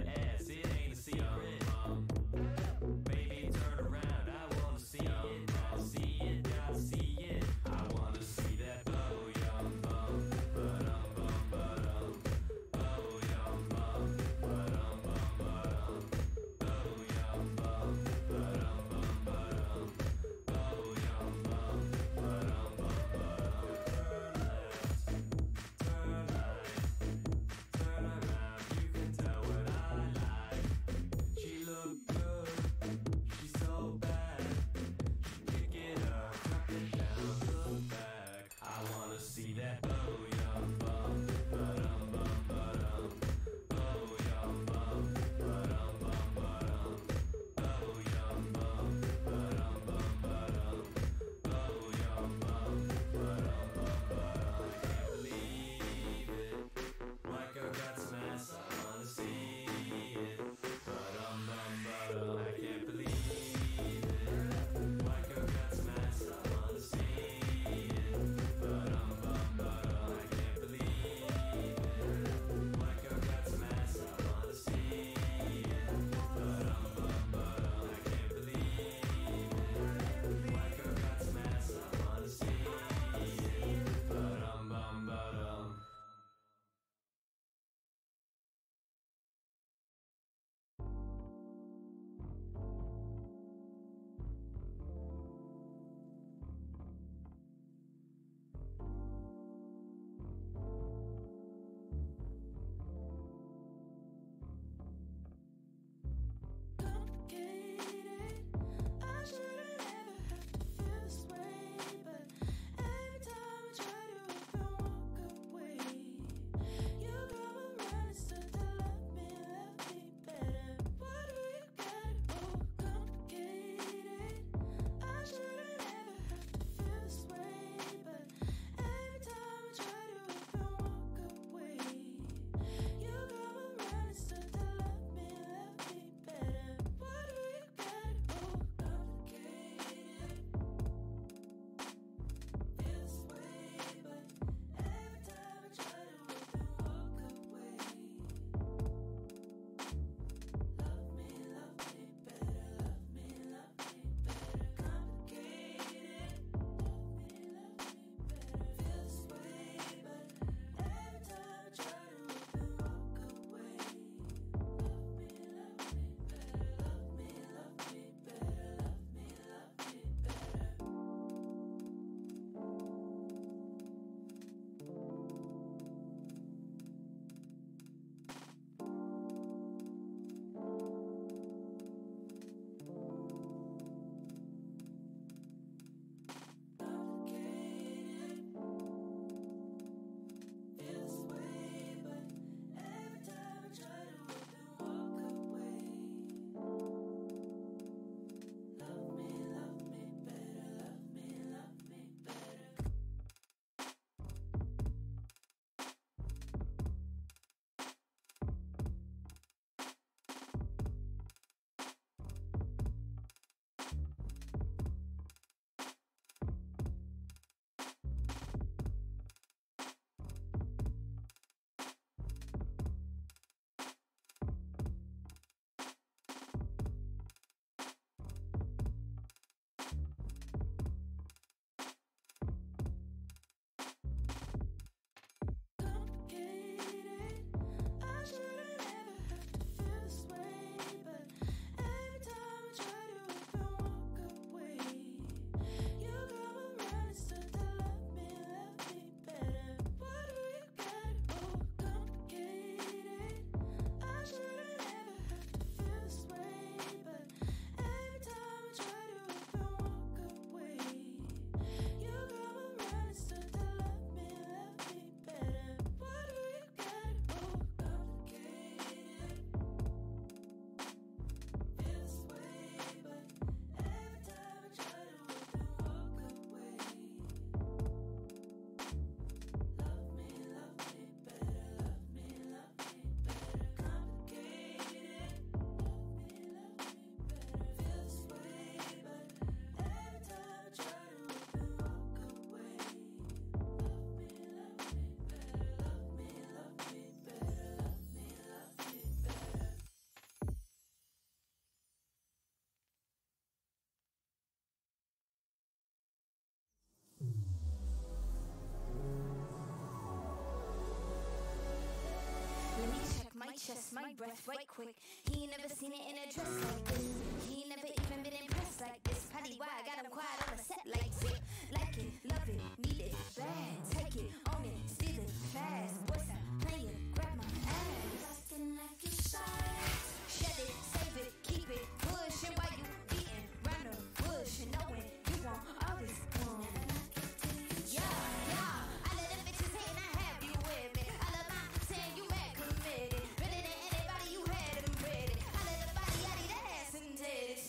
S9: chest, my breath right quick. He ain't never seen it in a dress like this. He ain't never even been impressed like this. Paddy, why I got him quiet on the set like zip. Like it, love it, need it, bad. Take it, own it, steal it, fast. Boy, stop playing, grab my ass. Acting like you shy. Shed it, save it, keep it, pushing while you beating round the bush and knowing you want all this fun. Yeah, I let them bitches hate and I have you with me. I love my saying you mad committed. Better than anybody you had them ready. I let the body out of that ass and titties.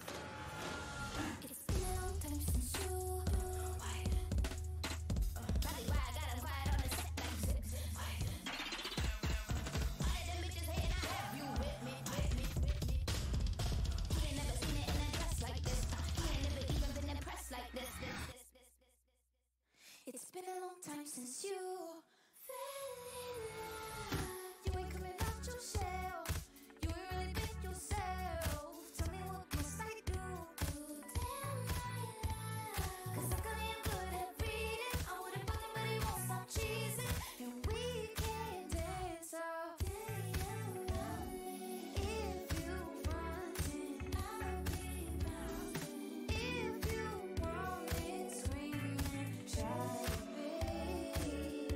S9: It's been a long time since you. Probably why I got him quiet on the set like zip, zip. I let them bitches hate and I have you with me. He ain't never seen it in a dress like this. He ain't never even been impressed like this. It's been a long time since you fell in love. You ain't coming out your shell. You ain't really been yourself. Tell me what must I do to tell my love? 'Cause I'm gonna am good at reading. I wouldn't fuck him, but he won't stop cheesing. And we can dance all day around me. If you frontin', I'll be bouncing. If you want it, screaming, try to be.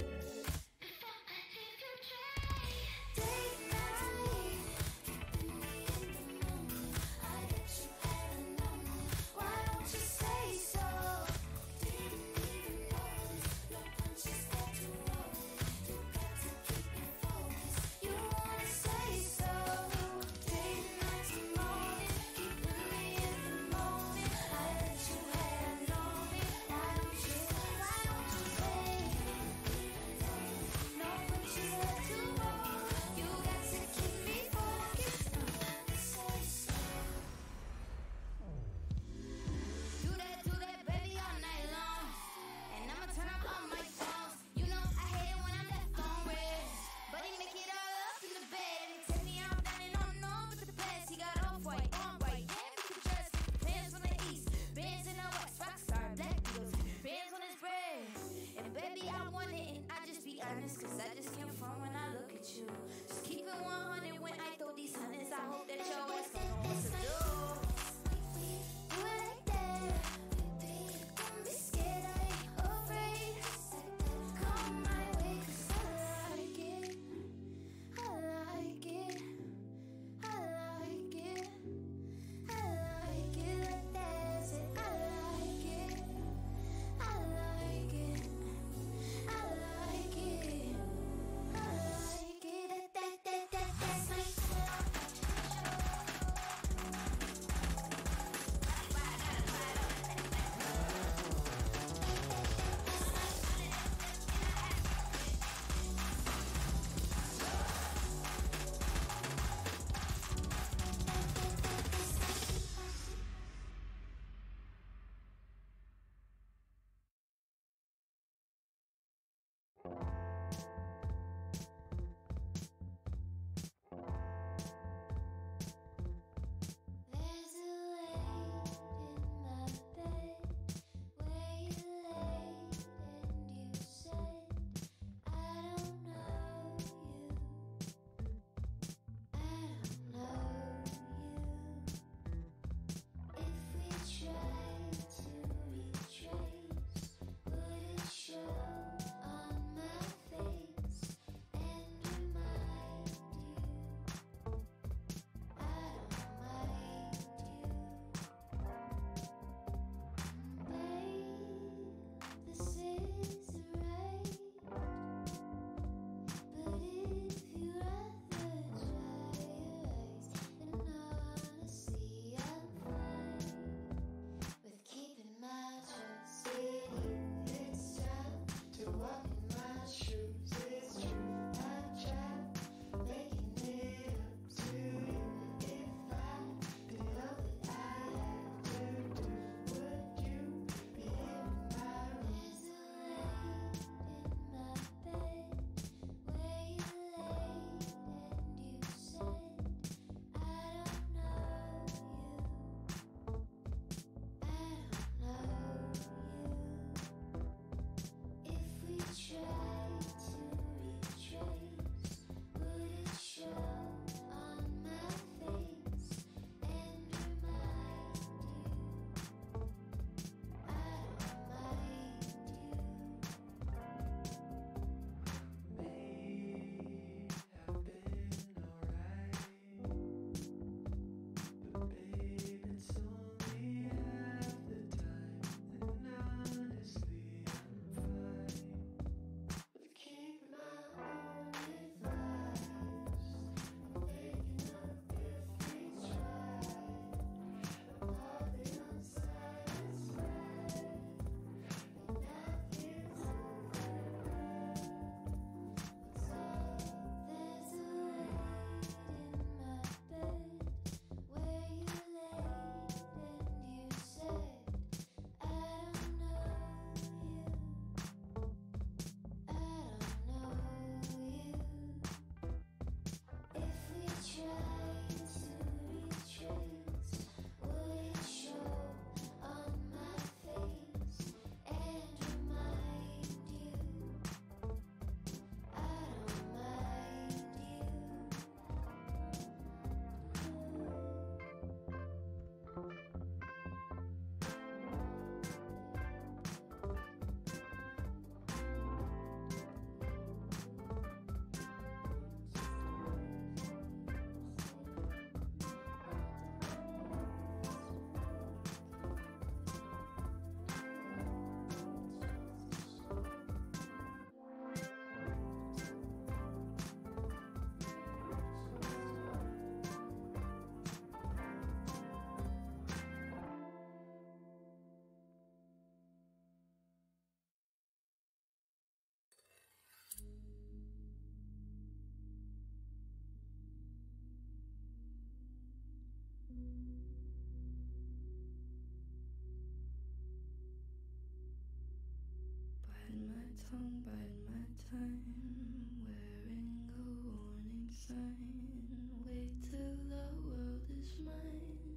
S10: tongue, bide my time, wearing a warning sign. Wait till the world is mine.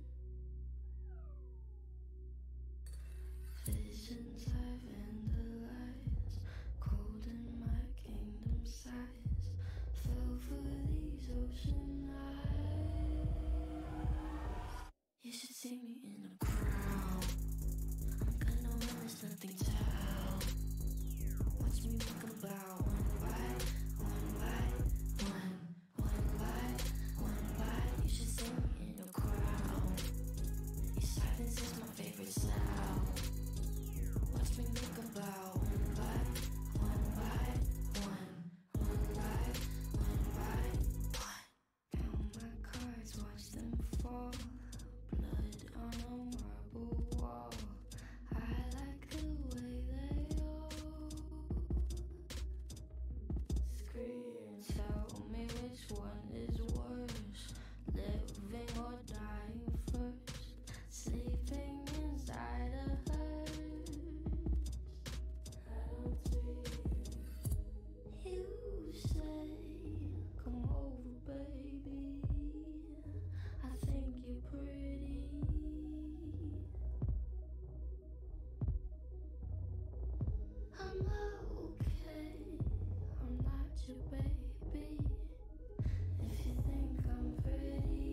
S10: Visions I vandalize, cold in my kingdom size. Fell for these ocean eyes. You should see me in a crowd. I'm gonna win, there's nothing to help. Watch me make 'em bow one by one by one, one by one by. You should see me in a crowd. Your silence is my favorite sound. Watch me make 'em bow one by one by one, one by one by one. Count my cards, watch them fall. Blood on a marble wall. I like the way they all scream. Tell me which one is worse, living or dying first. Sleeping inside a hearse. I don't dream. You say, come over, baby. I think you're pretty. I'm okay. I'm not your baby. If you think I'm pretty,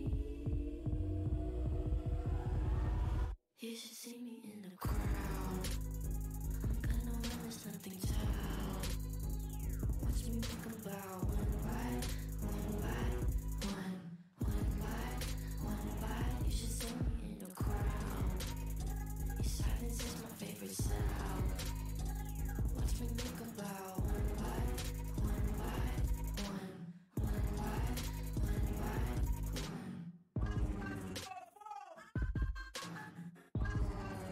S10: you should see me in the crowd. I'm gonna win, there's nothing to help. Watch me make 'em bow one by one by one, one by one by. You should see me in the crowd. Your silence is my favorite sound. Watch me make 'em bow one by one by one, one by one by one.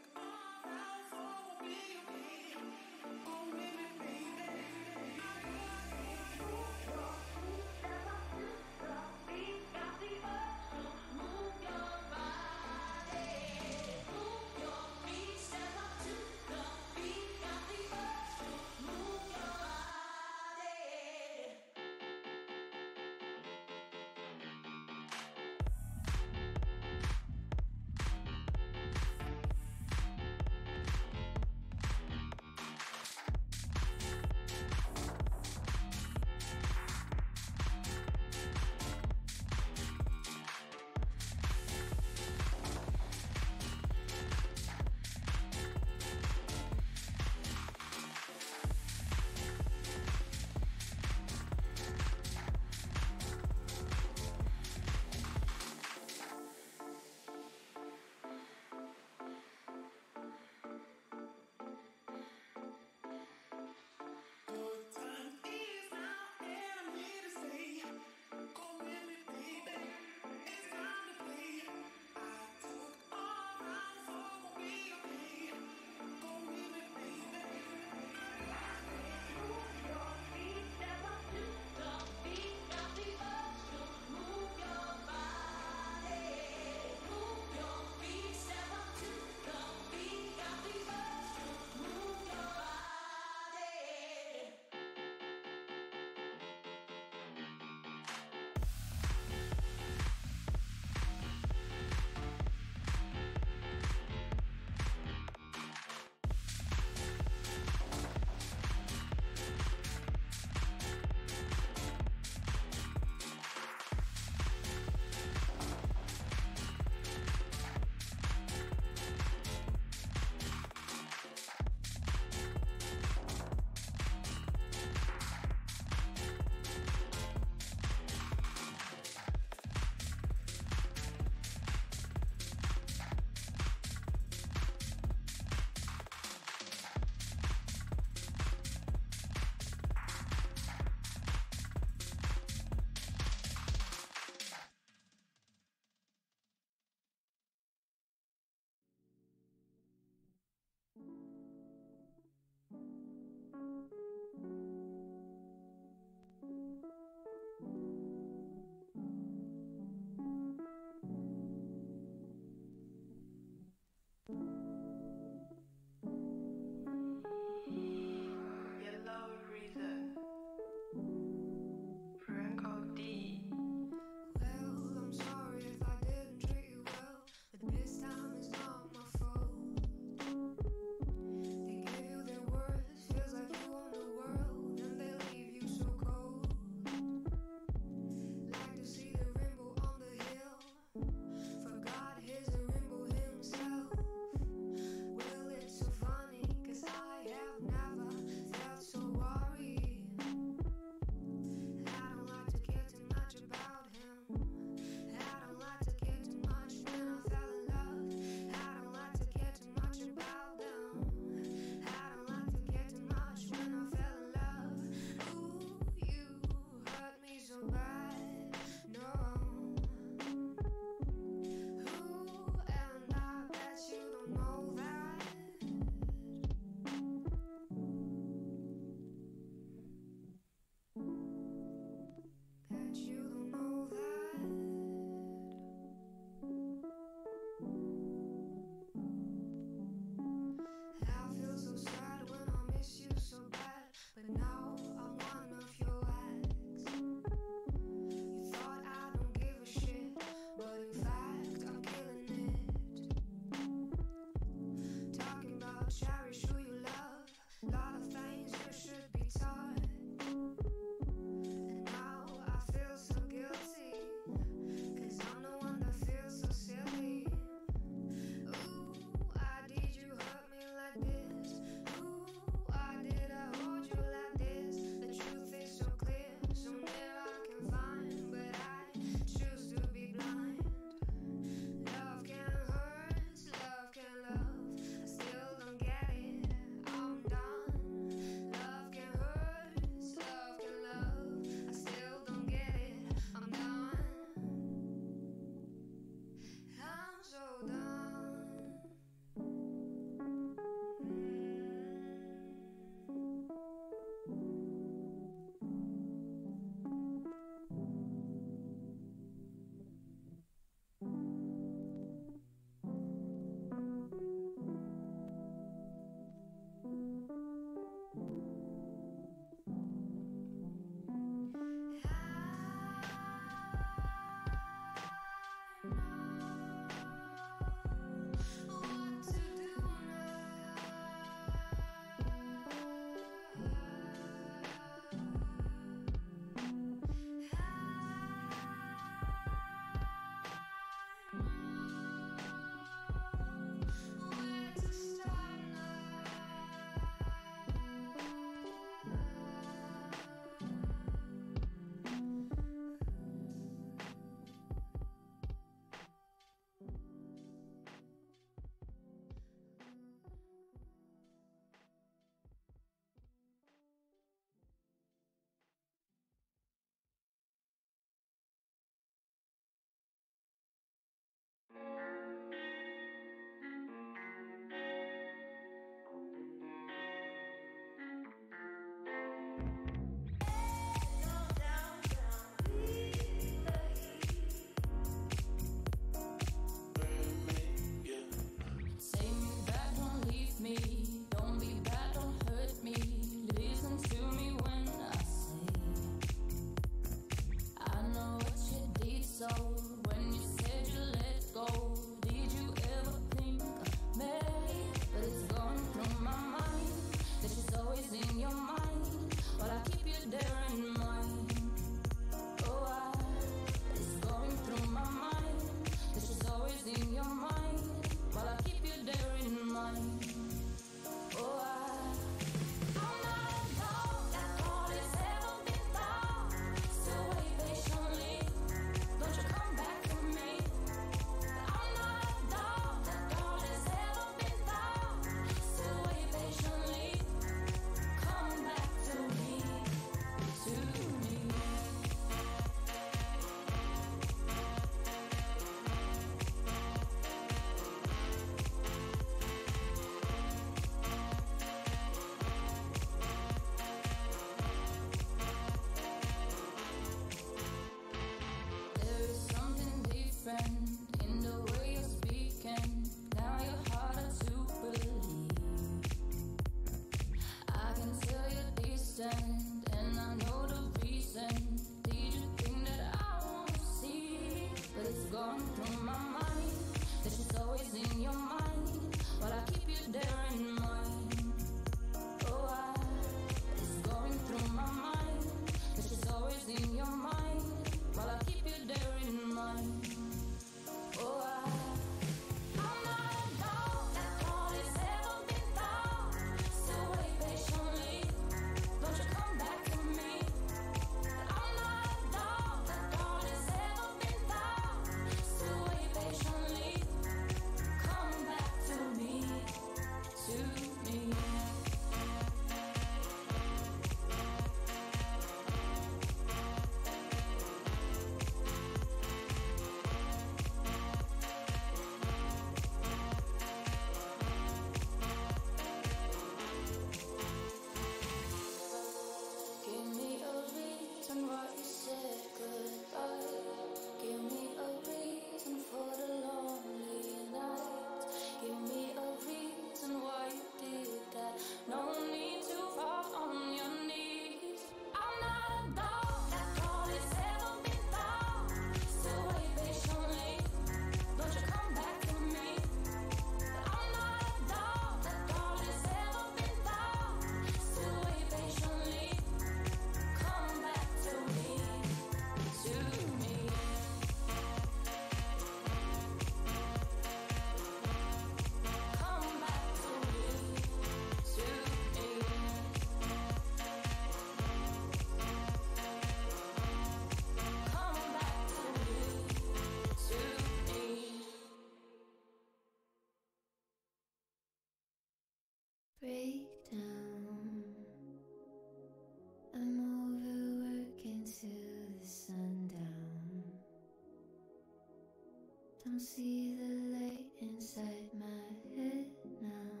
S10: don't see the light inside my head now.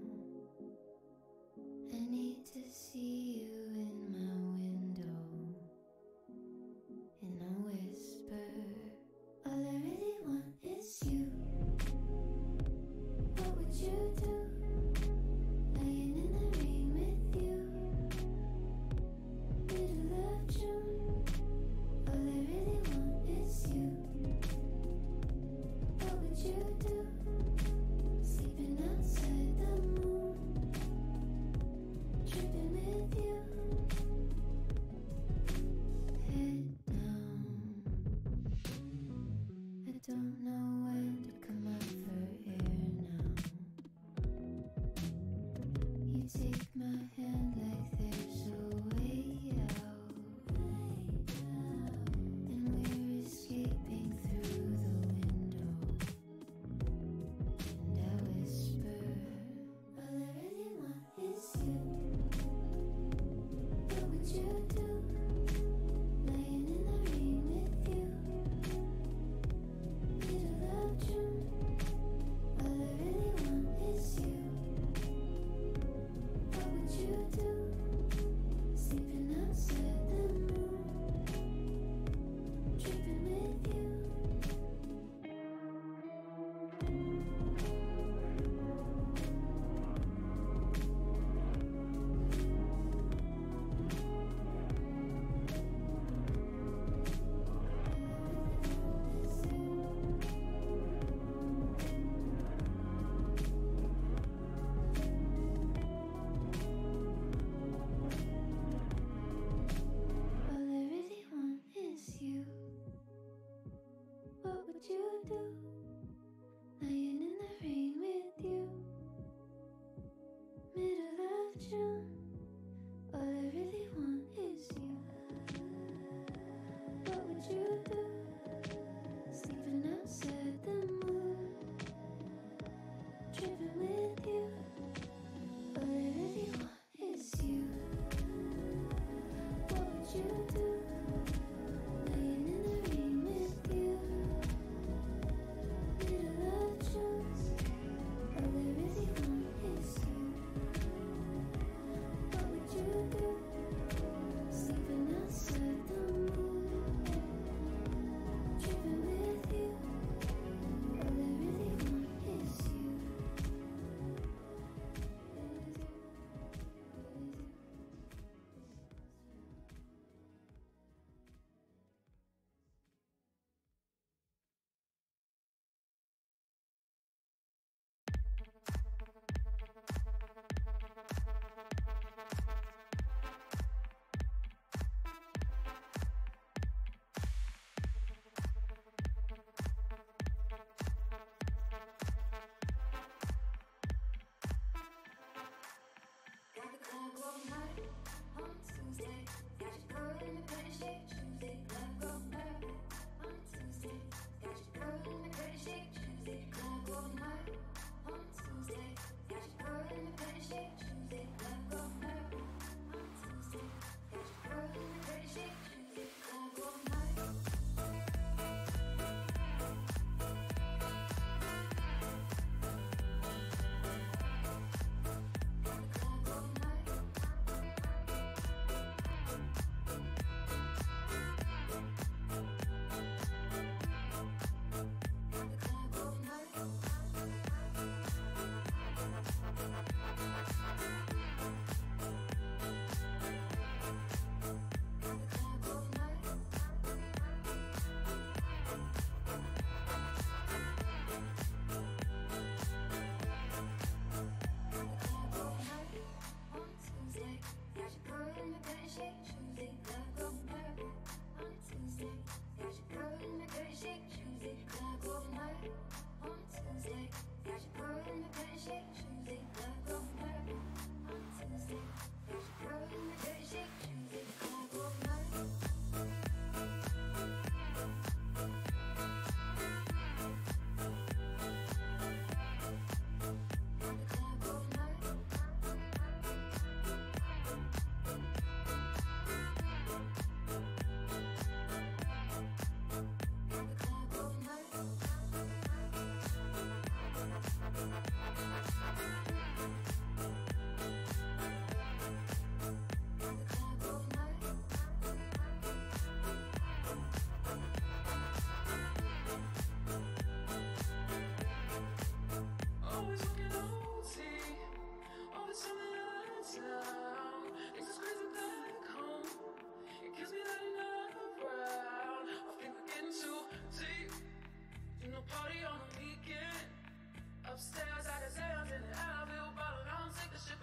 S10: I need to see you in my window, in a whisper. All I really want is you. What would you do? Laying in the rain with you, middle of June. All I really want is you. What would you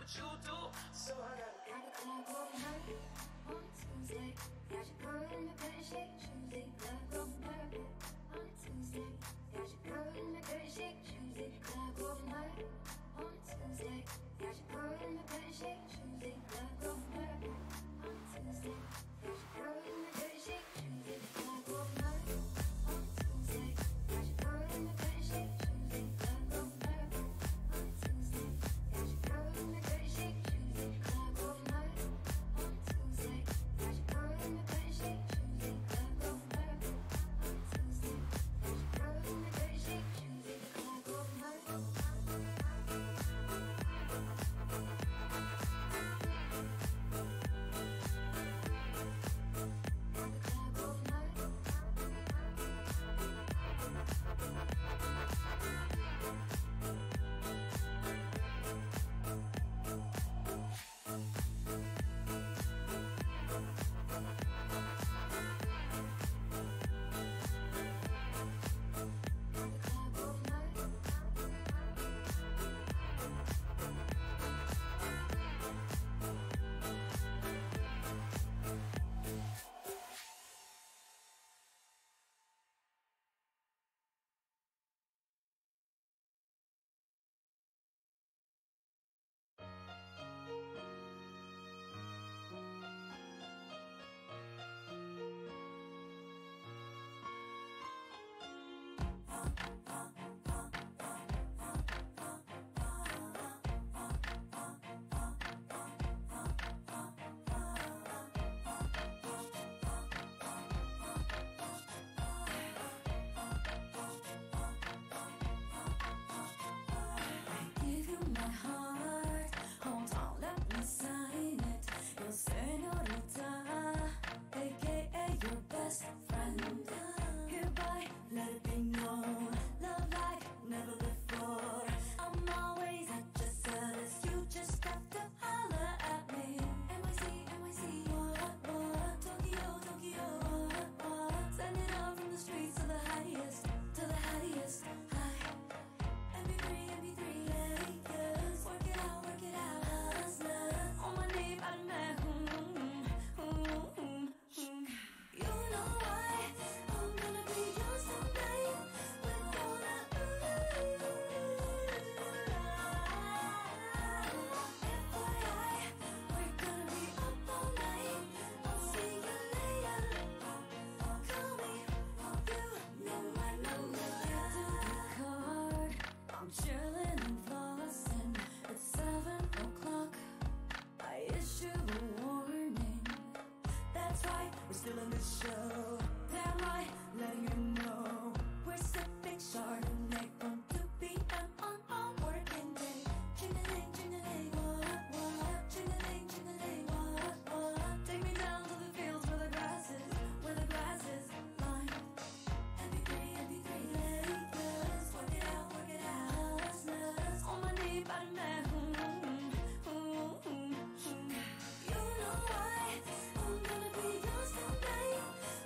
S8: what you do. So I gotta
S9: At the club all night on a Tuesday. Got your girl in the bed, shake Tuesday. Club all night on a Tuesday. Got your girl in the bed, shake Tuesday. Club all night on a Tuesday. Got your girl in the bed, shake Tuesday. Club all night on a Tuesday. Got your girl in the bed, shake Tuesday. Club all night on a Tuesday. Got your girl in the bed, shake Tuesday. Club all night on a Tuesday. Got your girl in the bed, shake Tuesday. Club all night on a Tuesday. Got your girl in the bed, shake Tuesday. Club all night on a Tuesday. Got your girl in the bed, shake Tuesday. Club all night. Give you my heart, hold on, let me sign it. You'll señorita, aka your best friend. Hereby, let it be known, love like never before. I'm always at your service, you just have to holler at me. NYC, NYC, what, Tokyo, Tokyo, what, send it up from the streets to the highest, high. MP3, Lakers, work it out, hustlers. On my knee, by the man, You know why I'm gonna be yours tonight. We're gonna FYI, we're gonna be up all night. I'll see you later. Call me, you know my number. Get to the card. I'm chilling and flossing. It's 7 o'clock. I issue a warning. That's right, we're still in this show. Damn right, letting you know. We're sipping Chardonnay from 2 p.m. on a working day. Ching-a-ling, what? Ching-a-ling, what? Take me down to the fields where the grass is lined. MP3, Lakers, work it out, hustlers. On my knee, by the man, You know why I'm gonna be yours tonight.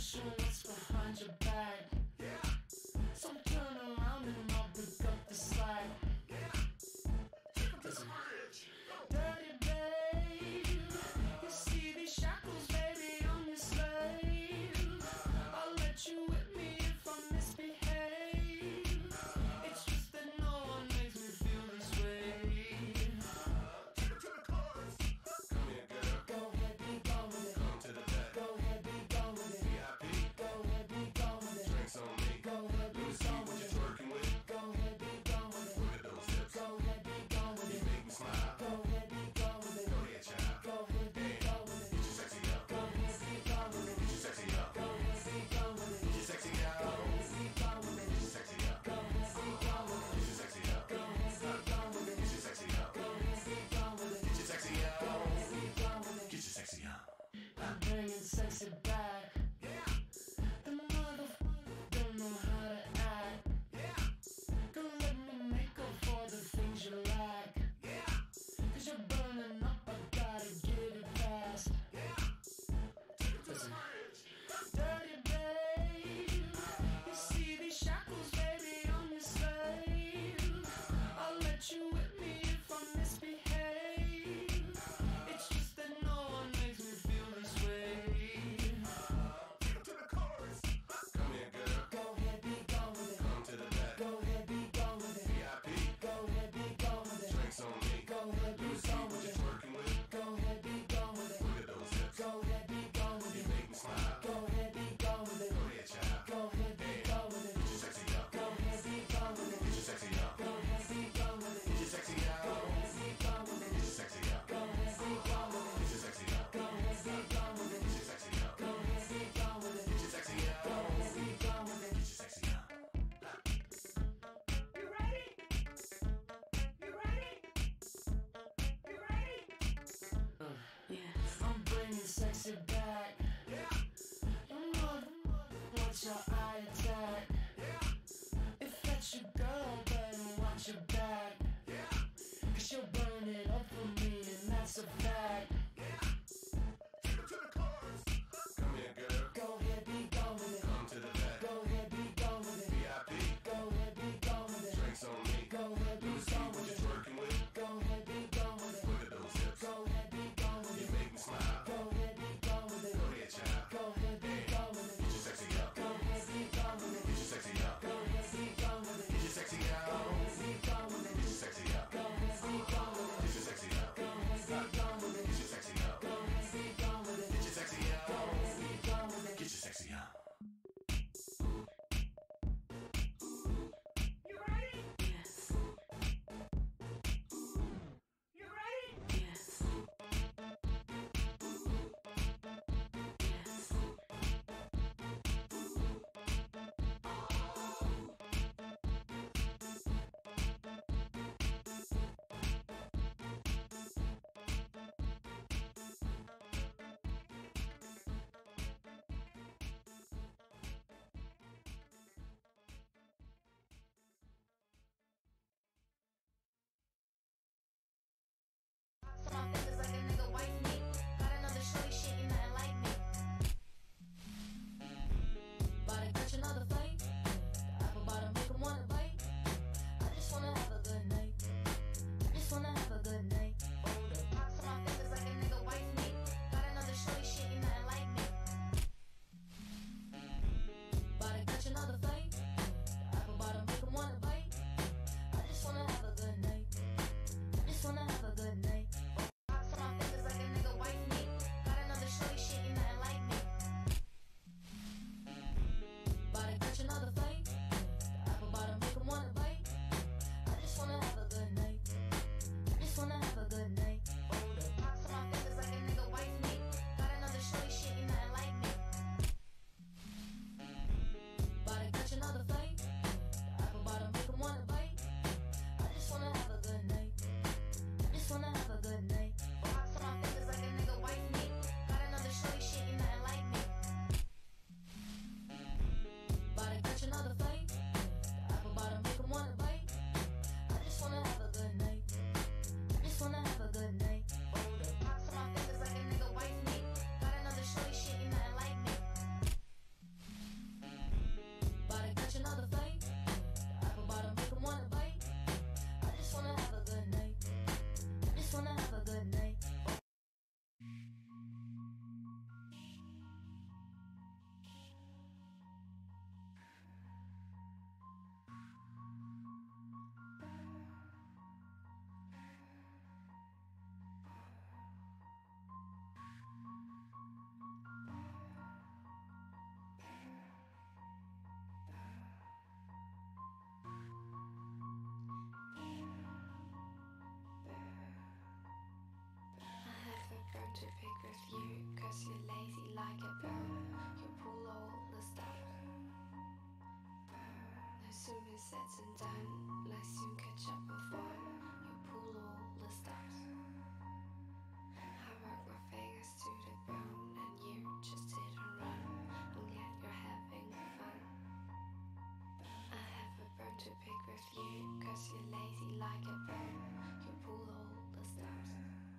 S8: question what's behind your back. So turn around and I'll pick up the slack. Listen. Dirty babe, you see these shackles, baby, I'm your slave. I'll let you whip me if I misbehave. It's just that no one makes me feel this way. Take it to the chorus. Come here, girl. Go ahead, be gone with it. Come to the back. Go ahead, be gone with it. VIP. Go ahead, be gone with it. Drinks on me. Go ahead, be gone with it. Working with. Go ahead, be gone with it. Look at those hips. Go ahead, be gone with it. You make me smile. Go ahead, be gone with it. Go ahead, child. Go ahead, be gone with it. Get your sexy up. Go ahead, be gone with it. Get your sexy up. Go ahead, be gone with it. Get your sexy up. Go ahead, be gone with it. Get your sexy up. Go ahead, be gone with it. Get your sexy up. Go ahead, be gone with it. Get your sexy up. Go ahead, be gone with it. Get your sexy up. Go ahead, be gone with it. Get your sexy up. I'm bringing sexy back. The motherfucker don't know how to act. Don't let me make up for the things you lack. Cause you're burning up, I gotta get it fast. Listen. Dirty babe, you see these shackles, baby, I'm your slave. I'll let you whip me if I misbehave. It's just that no one makes me feel this way. Take it to the chorus. Come here, girl. Go ahead, be gone with it. Come to the back. Go ahead, be gone with it. VIP. Go ahead, be gone with it. Drinks on me. Go ahead, be gone with it. Working with. Go ahead, be gone with it. Look at those hips. Go ahead, be gone with it. You make me smile. Go ahead, be gone with it. Go ahead, child. Go ahead, be gone with it. Get your sexy up. Go ahead, be gone with it. Get your sexy up. Go ahead, be gone with it. Get your sexy up. Go ahead, be gone with it. Get your sexy up. Go ahead, be gone with it. Get your sexy up. Go ahead, be gone with it. Get your sexy up. Go ahead, be gone with it. Get your sexy up. Go ahead, be gone with it. Get your sexy up.
S9: You ready? You ready? You ready?
S8: I'm bringing sexy back. You motherfucker, watch your eye attack. If that's your girl, better watch your back. Cause you'll burn it up for me, and that's a fact. Take it to the chorus. Come here, girl. Go ahead, be gone with it. Come to the back. Go ahead, be gone with it. VIP. Go ahead, be gone with it. Drinks on me. Go ahead, be gone with it. Working with. Go ahead, be gone with it. Look at those hips. Go ahead, be gone with it. You make me smile. Go ahead, be gone with it. Go ahead, child. Go ahead, be gone with it. Get your sexy up. Go ahead, be gone with it. Get your sexy up. Go ahead, be gone with it. Get your sexy up. Go ahead, be gone with it. Get your sexy up. Go ahead, be gone with it. Get your sexy up. Go ahead, be gone with it. Get your sexy up. Go ahead, be gone with it. Get your sexy up. Go ahead, be gone with it. Get your sexy up.
S9: You ready?
S10: Yes.
S9: You ready?
S10: Yes. Yes.
S9: So my fingers like a nigga wife me. Got another shorty, shit, you nothing like me. About to catch another fight. The apple bottom make 'em wanna bite. I just wanna have a good night. I just wanna have a good night. Hold up. So my fingers like a nigga wife me. Got another shorty, shit, you nothing like me. About to catch another fight. The apple bottom make 'em wanna bite. I just wanna have a good night. I just wanna have a good night. So my fingers like a nigga wife me. Got another shorty, shit, you nothing like me. About to catch another fight. The apple bottom make 'em wanna bite. I just wanna have a good night. I just wanna have a good night. Hold up. So my fingers like a nigga wife me. Got another shorty, shit, you nothing like me. About to catch another fight. The apple bottom make 'em wanna bite. I just wanna have a good night. I just wanna have a good night. So my fingers like a nigga wife me. Got another shorty, shit, you nothing like me. About to catch another fight. The apple bottom make 'em wanna bite. I just wanna have a good night. I just wanna have a good night. Hold up. So my fingers like a nigga wife me. Got another shorty, shit, you nothing like me.
S10: to me sets and done, like soon catch up with fun. You pull all the stops. I work my fingers to the bone, and you just hit and run. I'm glad you're having fun. I have a bone to pick with you, cause you're lazy like a bone. You pull all the stops.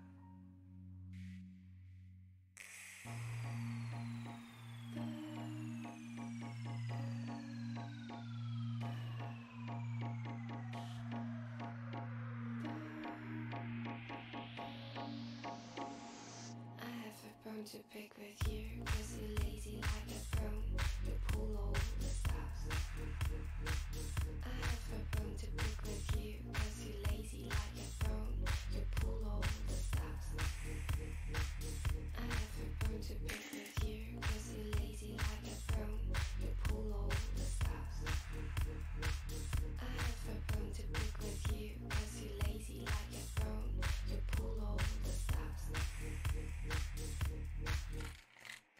S10: To pick with you, cause you're lazy like a bone. You pull all the stops. I have a bone to pick with you, cause you're lazy like a bone. You pull all the stops. I have a bone to pick with you, cause you're lazy like a bone. You pull all the stops. I have a bone to pick with you, cause you're lazy like a bone. You pull all the stops.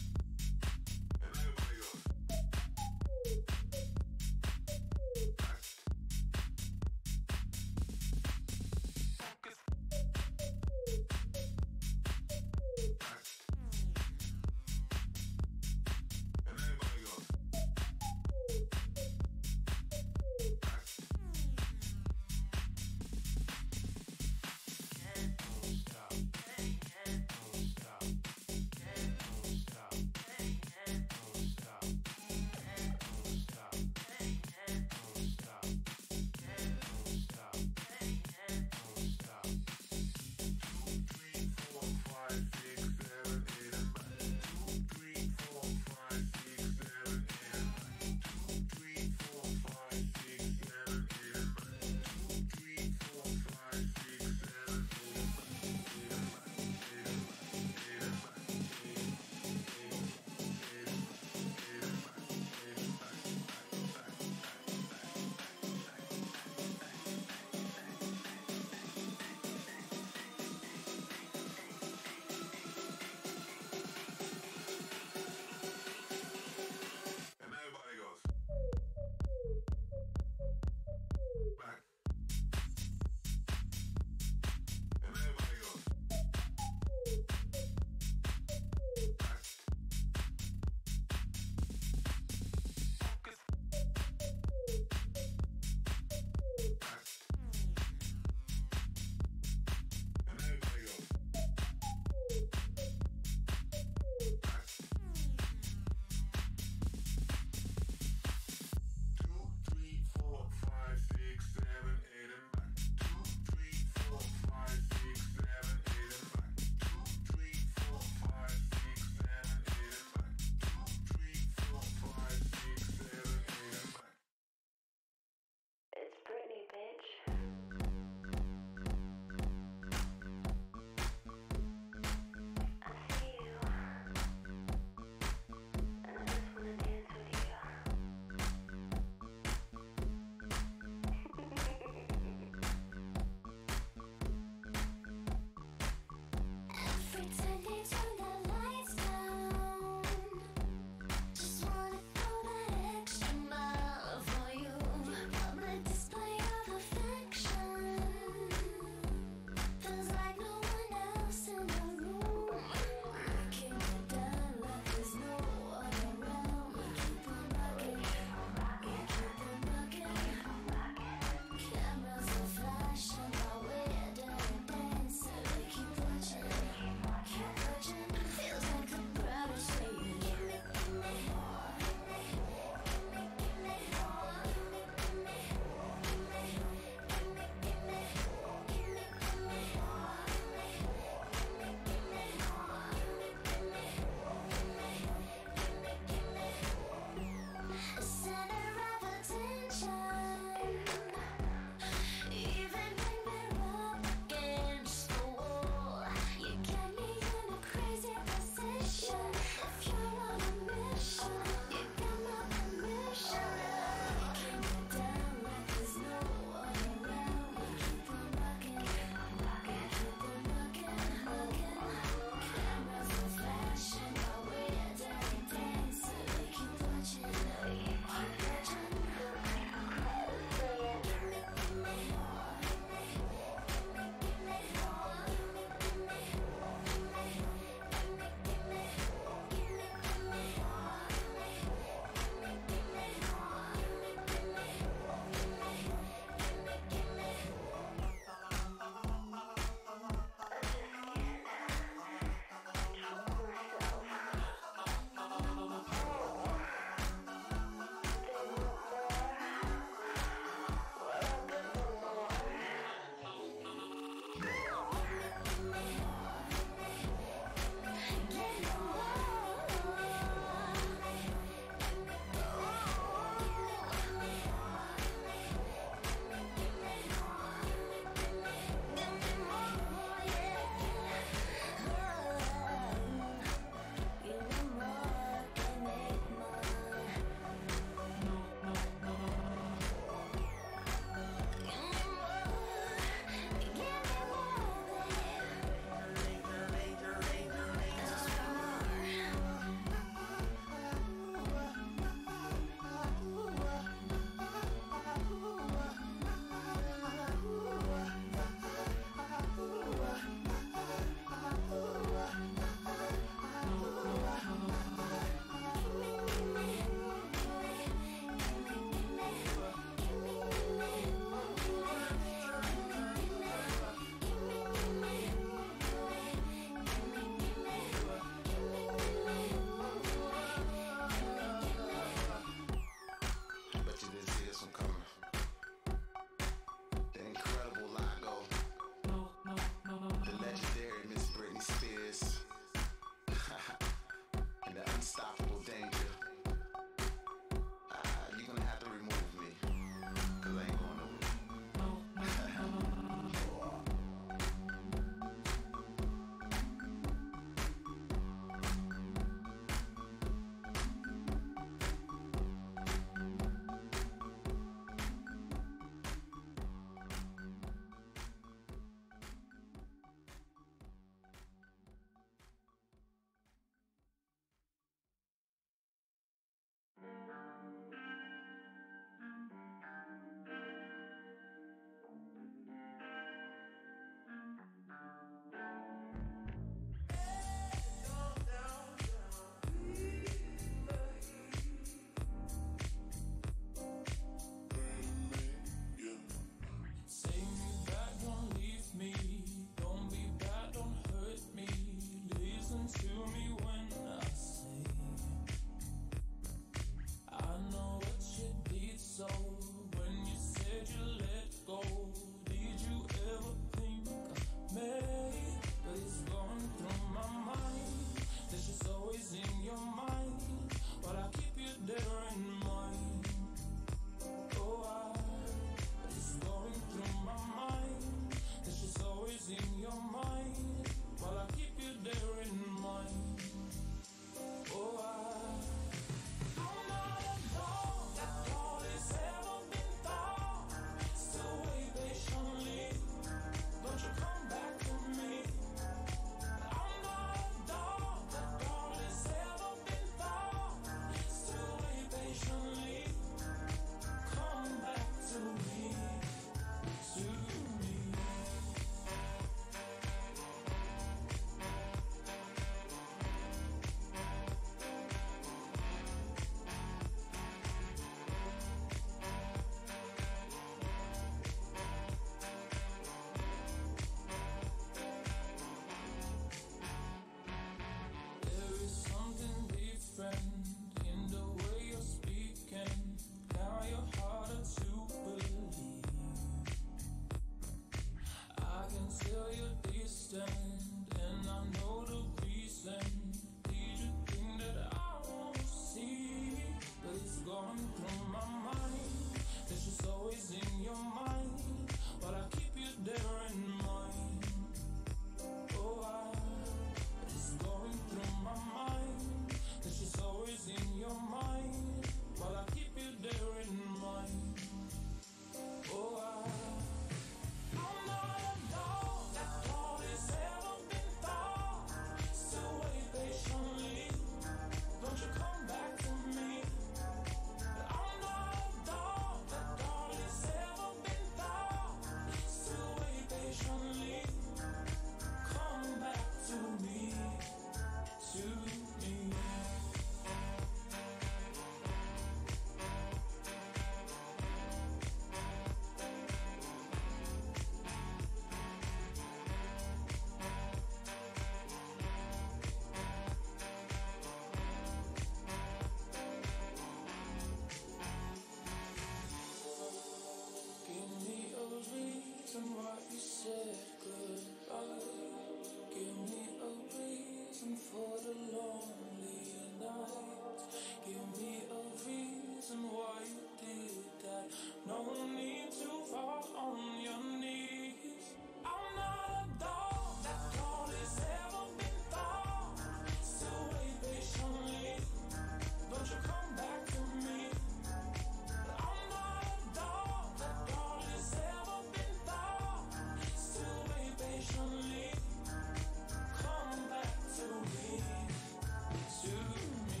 S8: No need to fall on your knees. I'm not a dog that God has ever been thought. Still wait patiently. Don't you come back to me. I'm not a dog that God has ever been thought. Still wait patiently. Come back to me. To me.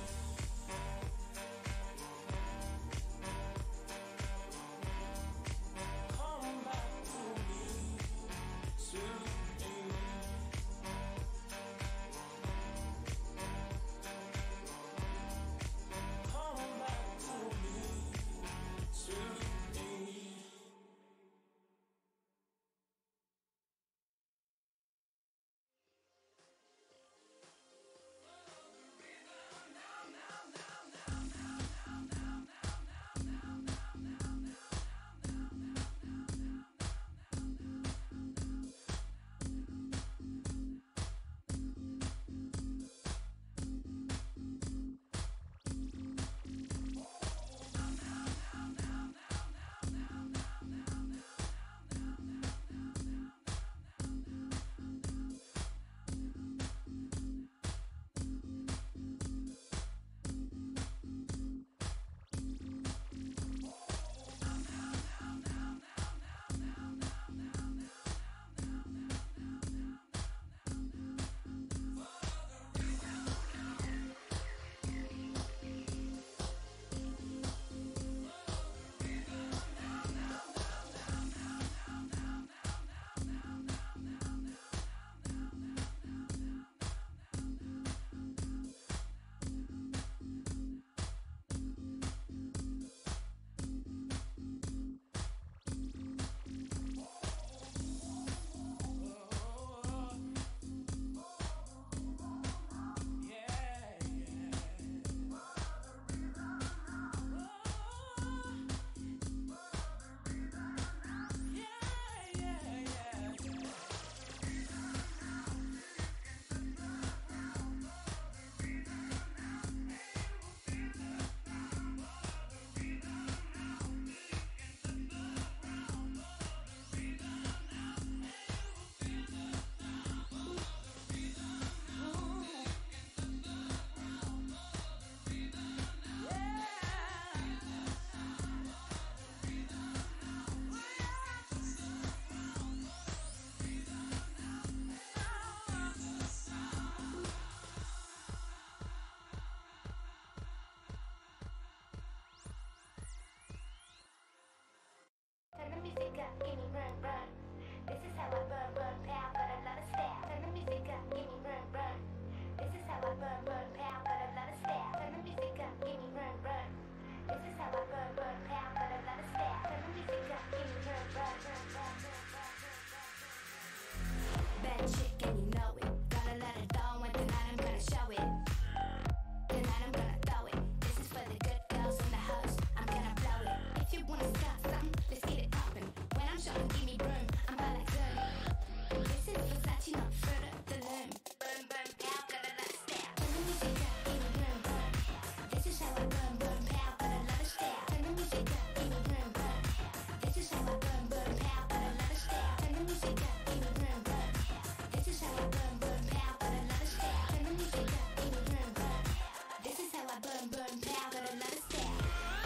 S8: Come back to me. To me. Come back to me. To me.
S9: Turn the music up, give me run, run. This is how I burn, burn, pow, got a lot of style. Turn the music up, give me run, run. This is how I burn, burn, pow, got a lot of style. Turn the music up, give me run, run. This is how I burn, burn, pow, got a lot of style. Turn the music up, give me run, run, run, run, run, run, run, run. Bad chick and you know it. Got a lot of dough and tonight I'm gonna show it. Tonight I'm gonna throw it. This is for the good girls in the house. I'm gonna blow it. If you wanna start something, let's get it poppin'. When I'm showing, give me room. I'm by like Zoom. This is Versace, not Fruit of the Loom. Boom, boom, pow, got a lot of style. Turn the music up, give me room, run. This is how I burn, burn, pow, got a lot of style. Turn the music up, give me room, run. This is how I burn, burn, pow, got a lot of style. Turn the music up, give me room, run. This is how I burn, burn, pow, got a lot of style. Turn the music up, give me room, run. This is how I burn, burn, pow, got a lot of style.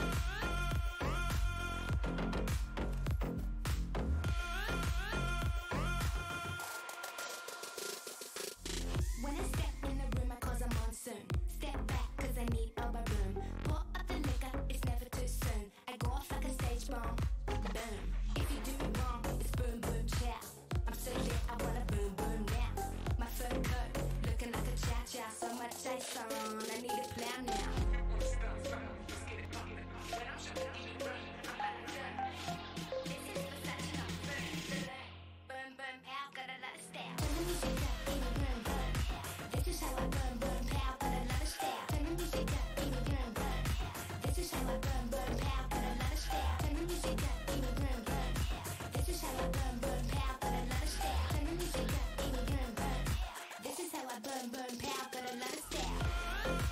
S9: When I step in the room, I cause a monsoon. Step back, cause I need elbow room. Pour up the liquor, it's never too soon. I go off like a stage bomb. Boom. If you do me wrong, it's boom, boom, chow. I'm so lit, I wanna boom, boom now. My fur coat, looking like a cha-cha. So much ice on, I need a plow now. When I'm showing, give me run, I'm about to done. This is Versace, not Fruit of the Loom. Boom, boom, pow, got a lot of style. Turn the music up, give me room, run. This is how I burn, burn, pow, got a lot of style. Turn the music up, give me room, run. This is how I burn, burn, pow, got a lot of style. Turn the music up, give me room, run. This is how I burn, burn, pow, got a lot of style. Turn the music up, give me room, run. This is how I burn, burn, pow, got a lot of style.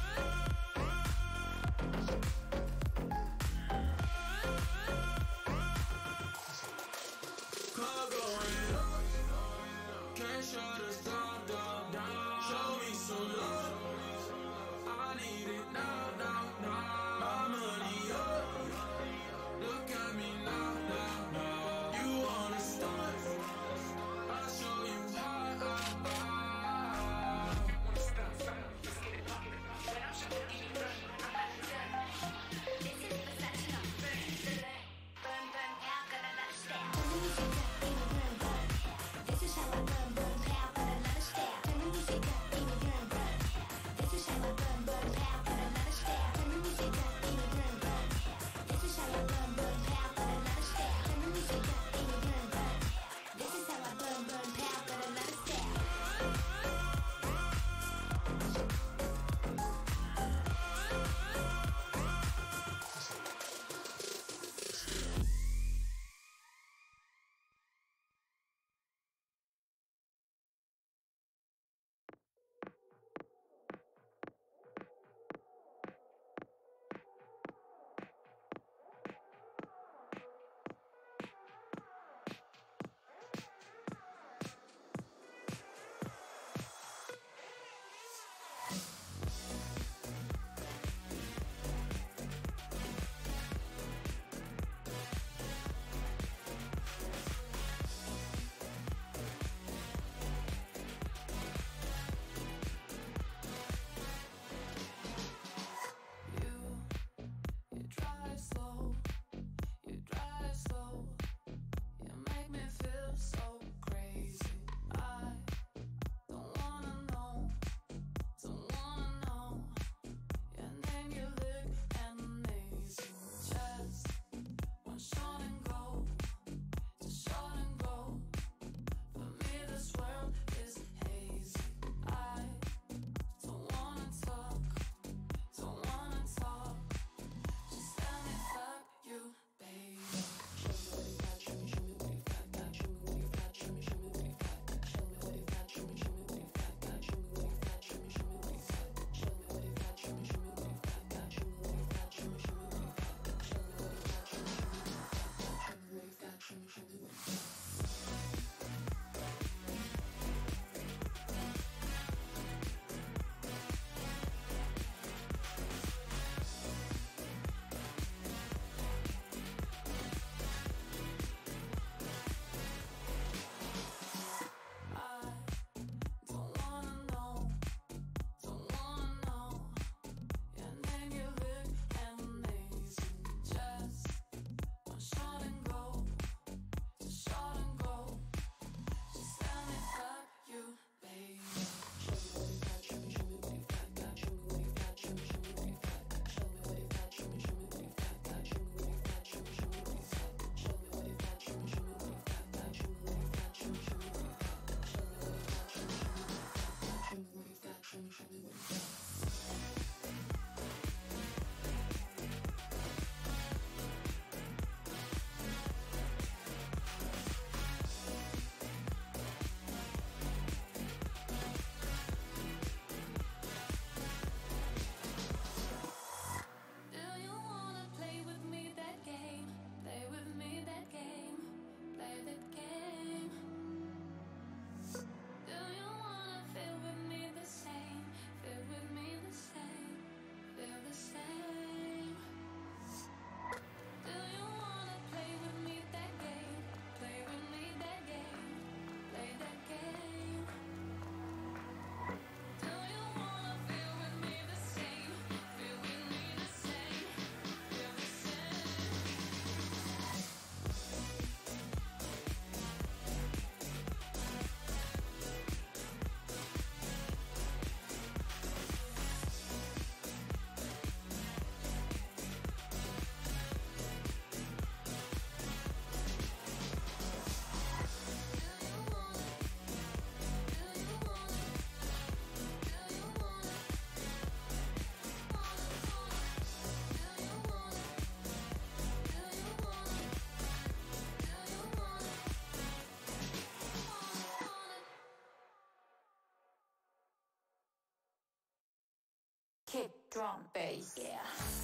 S7: drum, bass. Yeah.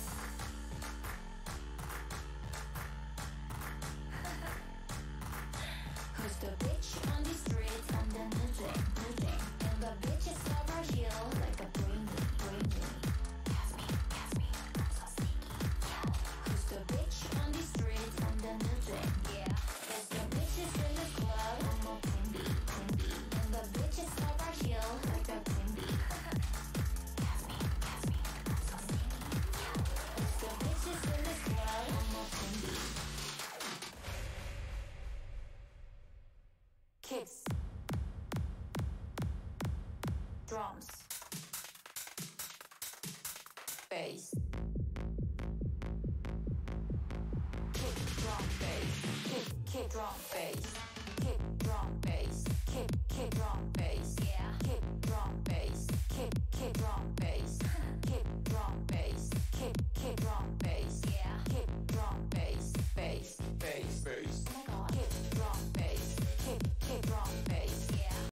S7: Who's the bitch on the street and the music? And the bitch is over here like a bringy. Pass me, I'm so sneaky. Yeah. Who's the bitch on the street and the music? Yeah. There's the bitches in the club, I'm all timby. And the bitch is over here like a timby. Pass me, I'm so sneaky. Yeah. There's the bitches in the club, I'm all timby. Kicks, drums, bass, kick, drum, bass, kick, drum, bass, kick, drum, bass, kick, drum, bass, yeah, kick,